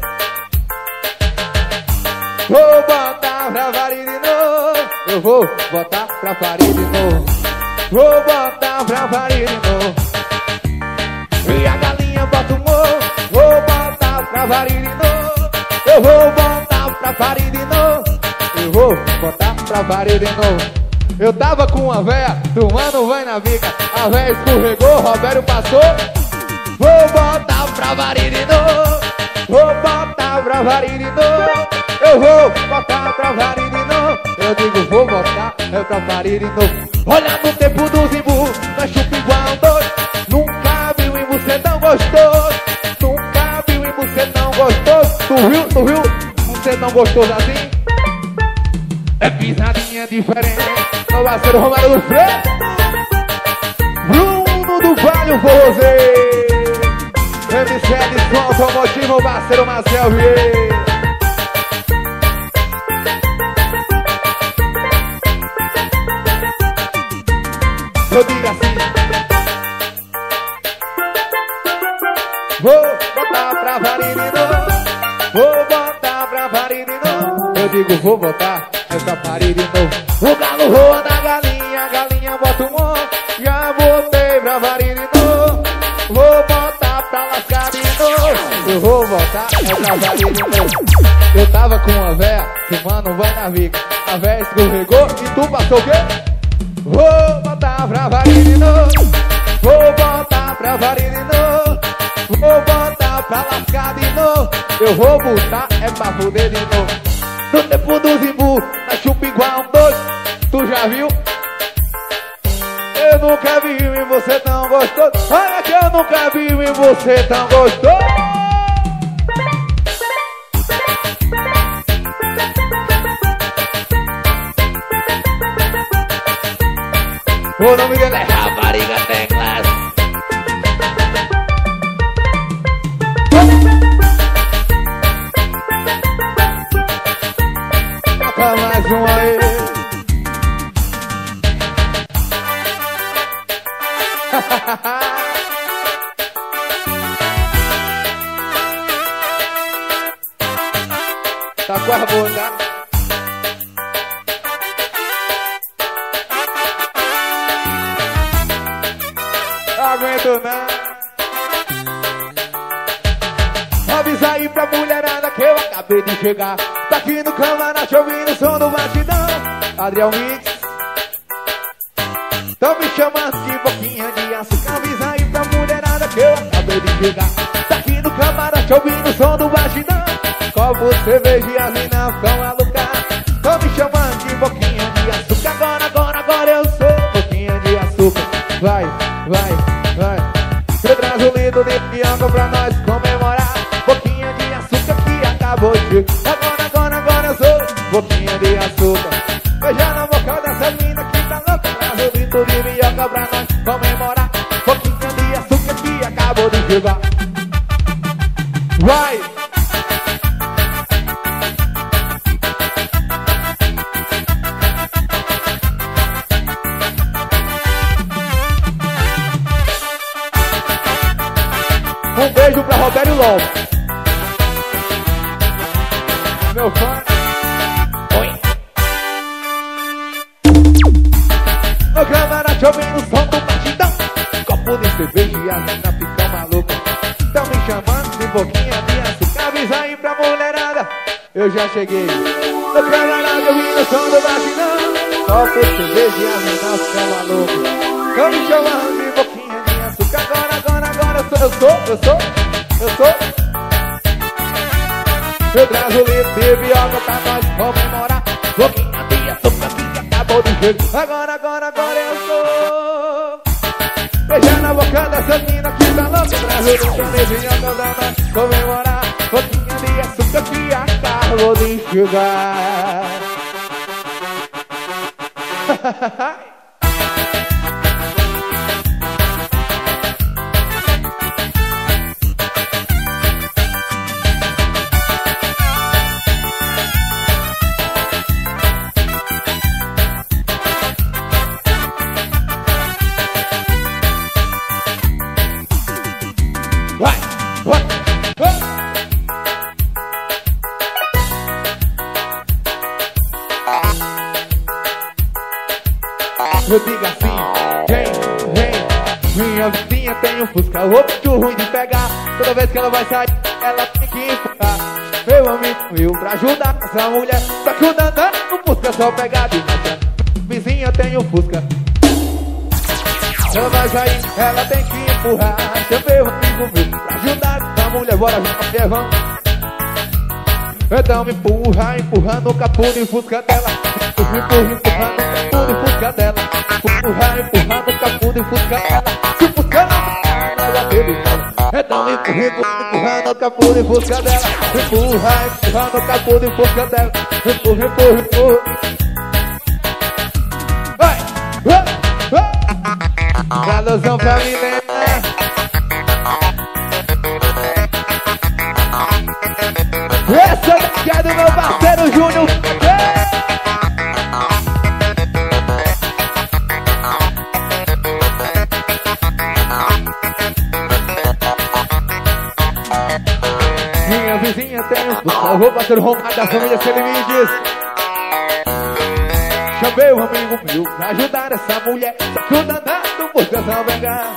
Vou botar pra parir de novo. Eu vou botar pra parir de novo. Vou botar pra parir de novo. E a galinha bota o morro. Vou botar pra parir de novo. Eu vou botar pra parir de novo. Eu vou botar pra parir de novo. Eu tava com uma véia, tomando vai na bica. A véia escorregou, Roberto passou. Vou botar pra parir de novo. Vou botar pra parir de novo. Eu vou botar pra parir de novo. Eu digo vou botar é pra parir de novo. Olha no tempo do Zimbu, nós chupa igual dois. Nunca viu e você tão gostoso. Nunca viu e você tão gostoso. Tu viu, tu viu? Você tão gostoso assim? É pisadinha diferente. O parceiro Romário do Freio, Bruno do Vale, o Forrozê, M C de som automotivo, o parceiro Marcel Vieira. Eu digo assim, vou botar pra parir de novo. Vou botar pra parir de novo. Eu digo vou botar essa parir de novo. O galo voa na galinha, a galinha bota o morro. Já botei pra parir de novo. Vou botar pra lascar de novo. Eu vou botar essa parir de novo. Eu tava com uma véia, fumando vai na viga. A véia escorregou e tu passou o quê? Vou botar pra parir de novo. Vou botar pra parir de novo. Vou botar pra lascar de novo. Eu vou botar é pra fuder de novo. No tempo do Zimbu, na chupa igual um dois. Tu já viu? Eu nunca vi em você tão gostoso. Olha que eu nunca vi em você tão gostoso. O nome dele é Rapariga Teclas. Nunca mais Tá com a boca. Não aguento não. Avisa aí pra mulherada que eu acabei de chegar. Tá aqui no camarote ouvindo o som do batidão. Adriel Mix. Tão me chamando de boquinha de açúcar. Avisa aí pra mulherada que eu acabei de chegar. Tá aqui no camarote ouvindo o som do batidão. Copo, cerveja e as minas ficam malucas. Tão me chamando de boquinha de açúcar. Agora, agora, agora eu sou boquinha de açúcar. Vai, vai, vai. Você traz um litro de pianga pra nós comemorar. Boquinha de açúcar que acabou de. Agora, agora, agora eu sou boquinha de açúcar. Beija na boca dessa mina que tá louca. Traz um litro de pianga pra nós comemorar. Boquinha de açúcar que acabou de chegar. Vai! Um beijo pra Roberto Lopes. Meu fã. Oi. No camarote ouvindo o som do batidão. Copo de cerveja e a mina fica maluca. Tão me chamando de boquinha de açúcar. Avisa aí pra mulherada, eu já cheguei. No camarote ouvindo o som do batidão. Copo de cerveja e a mina fica maluca. Tão me chamando de boquinha de açúcar. Agora, agora, agora eu sou, eu sou, eu sou, eu sou. Eu trago o litro de viola pra nós comemorar. Boquinha de açúcar que acabou de chegar. Agora, agora, agora eu sou. Beijando na boca dessa mina que tá louca. Trago o litro de viola pra nós comemorar. Boquinha de açúcar que acabou de chegar. Vai, vai, vai. Eu digo assim, vem, vem. Minha vizinha tem um Fusca, o muito ruim de pegar. Toda vez que ela vai sair, ela tem que empurrar. Meu amigo, eu pra ajudar essa mulher. Só que o danado no Fusca só pegar de maçã. Vizinha tem um Fusca. Ela vai sair, ela tem que empurrar. Chamei um amigo meu pra ajudar essa mulher. Bora junto, mulher, vamos. Então me empurra, empurrando o capô de Fusca dela. Empurra, empurra, empurrando o capô de Fusca dela. Empurra, empurrando o capô de Fusca dela. Se o Fusca não ela teve. Então me empurra, empurra, empurrando o capô de Fusca dela. Empurra, empurrando o capô de Fusca dela. Empurra, empurra, empurra. Vai, vai, vai. Graduzão pra mim, né? Essa daqui é do meu parceiro Júnior. Minha vizinha tem um Fusca. Eu vou bater o Romário da família Sem Limites. Chamei um amigo meu pra ajudar essa mulher. Só que o danado busca só pegar.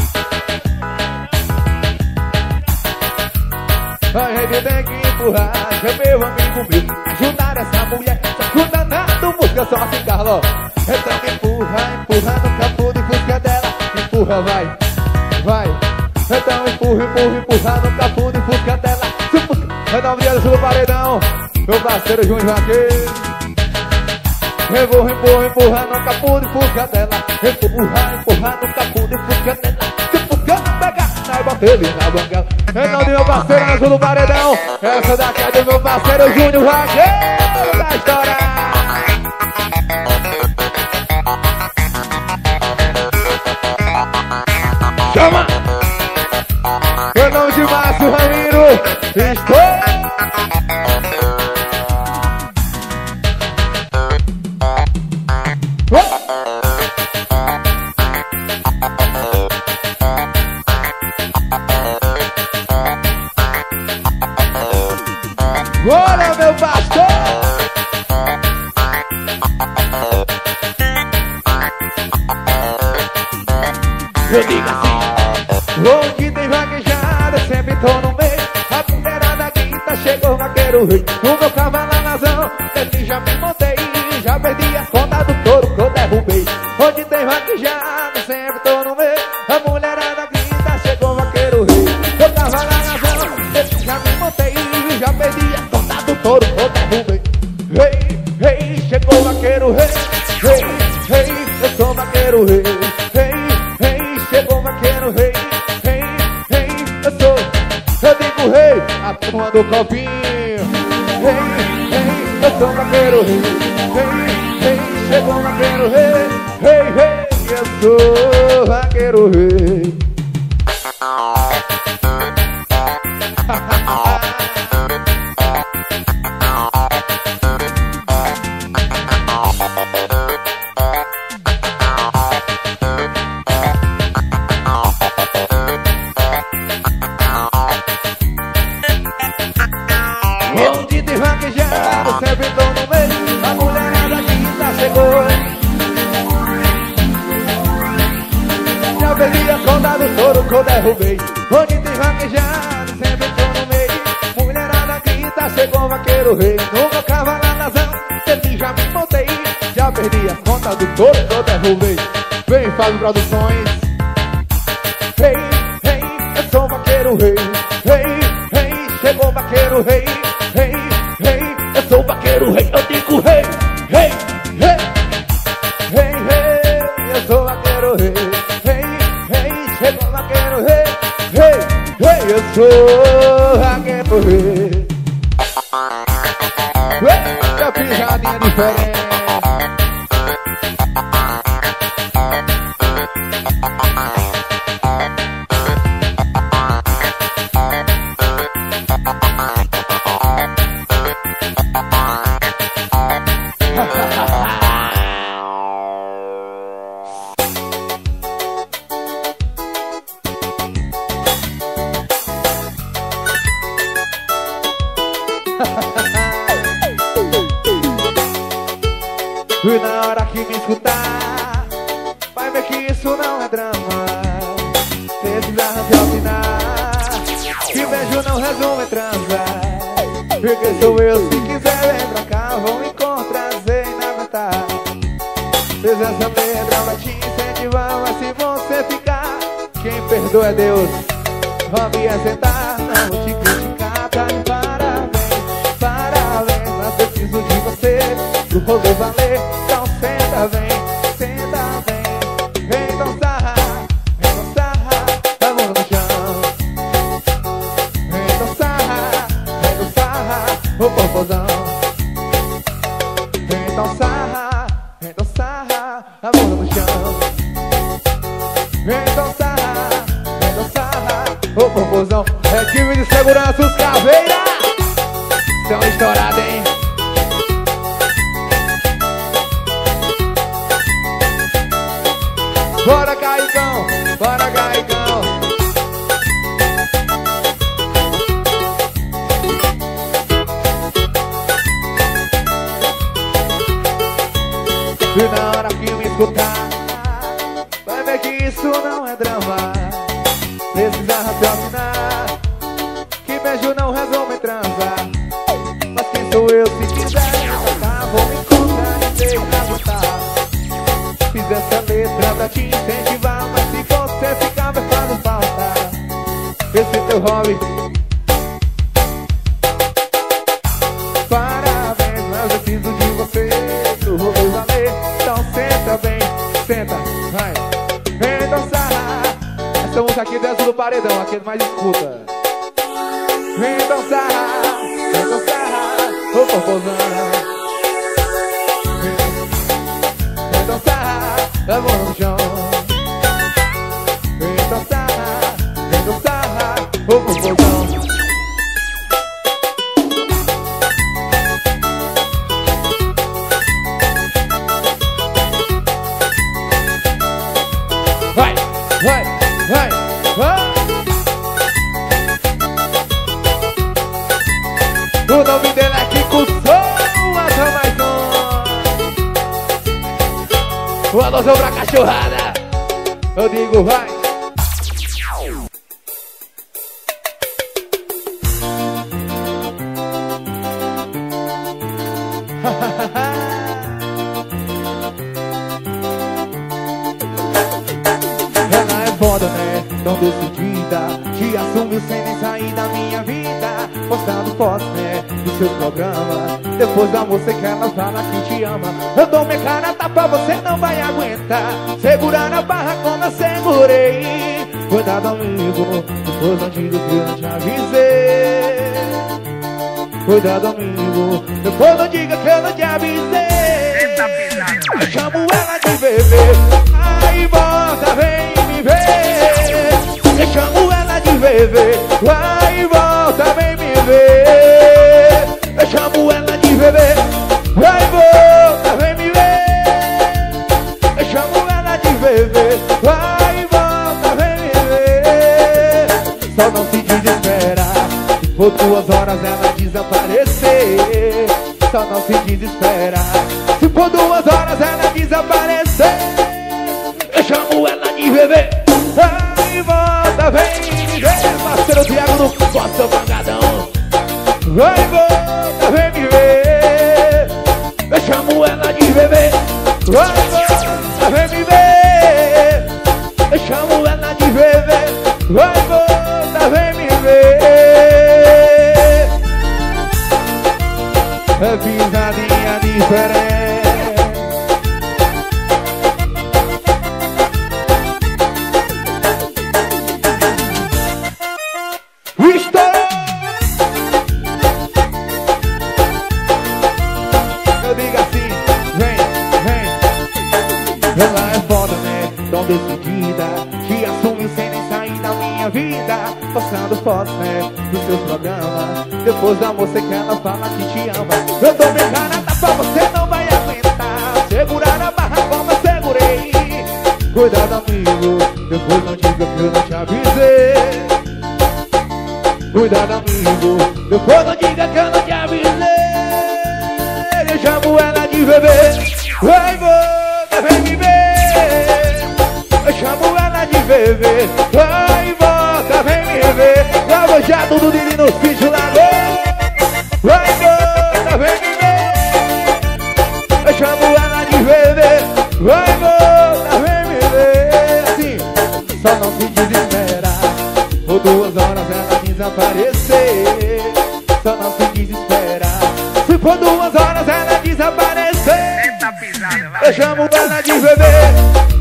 A gente tem que empurrar. Chamei um amigo meu pra ajudar essa mulher. Só que o danado busca só ficar logo. Então empurra, empurra no capô de Fusca dela. Empurra, vai, vai. Então empurra, empurra, empurra no capô de Fusca dela. Vai dar um dia sobre o paredão. Meu parceiro Júnior Vaqueiro. Empurra, empurra, empurra no capô de Fusca dela. Empurra, empurra no capô de Fusca dela. Se o Fusca não pegar, nós bota ele na banguela. É não de meu parceiro Anjo do Paredão. Essa daqui é do meu parceiro Júnior Vaqueiro da história. Chama! Meu nome de Márcio Ramiro. Estou... Onde tem vaquejada, sempre tô no meio. A mulherada grita, chegou o vaqueiro rei. O meu cavalo na razão, desse já me montei. Já perdi a conta do touro que eu derrubei. Onde tem vaquejada, sempre tô no meio. A mulherada grita, chegou o vaqueiro rei. Meu cavalo na razão, desse já me montei. Já perdi a conta do touro que eu derrubei. Rei, rei, chegou o vaqueiro rei. Rei, rei, eu sou o vaqueiro rei. Rei, rei, chegou o vaqueiro rei. Rei, rei, eu sou, eu digo rei, a turma do copinho. Rei, rei, eu sou o vaqueiro rei. Rei, rei, chegou o vaqueiro rei. Rei, rei, eu sou o vaqueiro rei. Onde tem vaquejado, sempre tô no meio. A mulherada grita, chegou. Já perdi a conta do touro que eu derrubei. Onde tem vaquejado, sempre tô no meio. Mulherada grita, chegou o vaqueiro rei. No meu cavalo na razão, desse já me montei. Já perdi a conta do touro que eu derrubei. Vem, Fábio Produções. Rei, rei, eu sou o vaqueiro rei. Rei, rei, chegou o vaqueiro rei. Rei, rei, eu sou o vaqueiro rei. Eu digo rei, rei, rei. Rei, rei, eu sou o vaqueiro rei. Rei, rei, chegou o vaqueiro rei. Rei, rei, eu sou o vaqueiro rei. Eita, pisadinha diferente. E na hora que me escutar, vai ver que isso não é drama. Precisa raciocinar, que beijo não resume transar. Porque sou eu, se quiser vem pra cá, vou me encontrar sem inventar. Fez essa letra, vai te incentivar, mas se você ficar, quem perdoa é Deus. Vamos me sentar, não vou te criticar, tá de parabéns, parabéns. Mas preciso de você, pro rolê valer. Então senta, vem, senta, vem. Vem dançar, vem dançar, a mão no chão. Vem dançar, vem dançar, o popozão. Vem dançar, vem dançar, a mão no chão. Vem dançar, vem dançar, o popozão. É time de segurança, os caveiras estão estourados, hein? Bora, Caicão, bora, Caicão. E na hora que me escutar, vai ver que isso não é drama. Precisa raciocinar, que beijo não resolve transar. Mas quem sou eu, se quiser tocar, vou me encontrar e deixa aguentar. Fiz essa letra pra te incentivar, mas se você ficar vai fazer falta. Esse é teu hobby. Parabéns, mas eu preciso de você, tu vou valer. Então senta bem, senta, vai. Vem dançar. Essa música aqui desce do paredão, aqui é mais escuta. Vem dançar, vem dançar, ô popozão. Vem dançar, a mão no chão. Vem dançar, vem dançar, o popozão. Vai, vai, vai, vai. O nome dele é Kiko Som, essa mais um. O alusão pra cachorrada. Eu digo vai. foda, né? Tão decidida, te assumiu sem nem sair da minha vida. Postando fotos, né? Do seu programa. Depois do amor você quer, ela fala que te ama. Eu dou minha cara, tapa, você não vai aguentar. Segurar a barra como eu segurei. Cuidado, amigo, depois não diga que eu não te avisei. Cuidado, amigo, depois não diga que eu não te avisei. Eu chamo ela de bebê, aí volta, vem me ver. Eu chamo ela de bebê, vai e volta, vem me ver. Eu chamo ela de bebê, vai e volta, vem me ver. Eu chamo ela de bebê, vai e volta, vem me ver. Só não se desespera, se for duas horas ela desaparecer. Só não se desespera, se for duas horas ela desaparecer. Eu chamo ela de bebê, vai e volta, vem me ver. Parceiro Thiago no Costa Pagadão, vai e volta, vem me ver. Eu chamo ela de bebê, vai e volta, vem me ver. Eu chamo ela de bebê, vai e volta, vem me ver. É pisadinha diferente. Estourou! Eu digo assim, vem, vem. Ela é foda, né? Tão decidida, te assumiu sem nem sair da minha vida. Postando fotos, né? Dos seus programas. Depois do amor você quer, ela fala que te ama. Eu dou minha cara, tapa, você não vai aguentar. Segurar a barra como eu segurei. Cuidado, amigo, depois não diga que eu não te avisei. Cuidado, amigo, depois não diga que eu não te avisei. Eu chamo ela de bebê, vai, volta, vem me ver. Eu chamo ela de bebê, vai, volta, vem me ver. Vamos já tudo de nos bichos lá, vai, volta, vem me ver. Eu chamo ela de bebê, vai, volta, vem me ver. Assim, só não se desespera, por duas horas ela desaparecer. Só não se desespera, se por duas horas ela desaparecer. Eu chamo ela de bebê.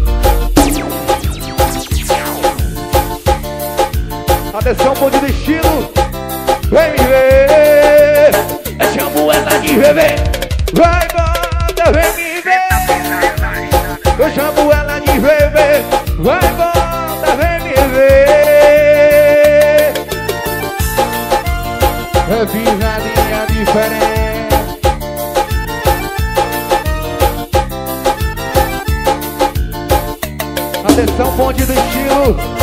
Atenção, bonde do estilo, vem me ver. Eu chamo ela de bebê, vai, volta, vem me ver. Eu chamo ela de bebê, vai, volta, vem me ver. É pisadinha diferente. Atenção, bonde do estilo,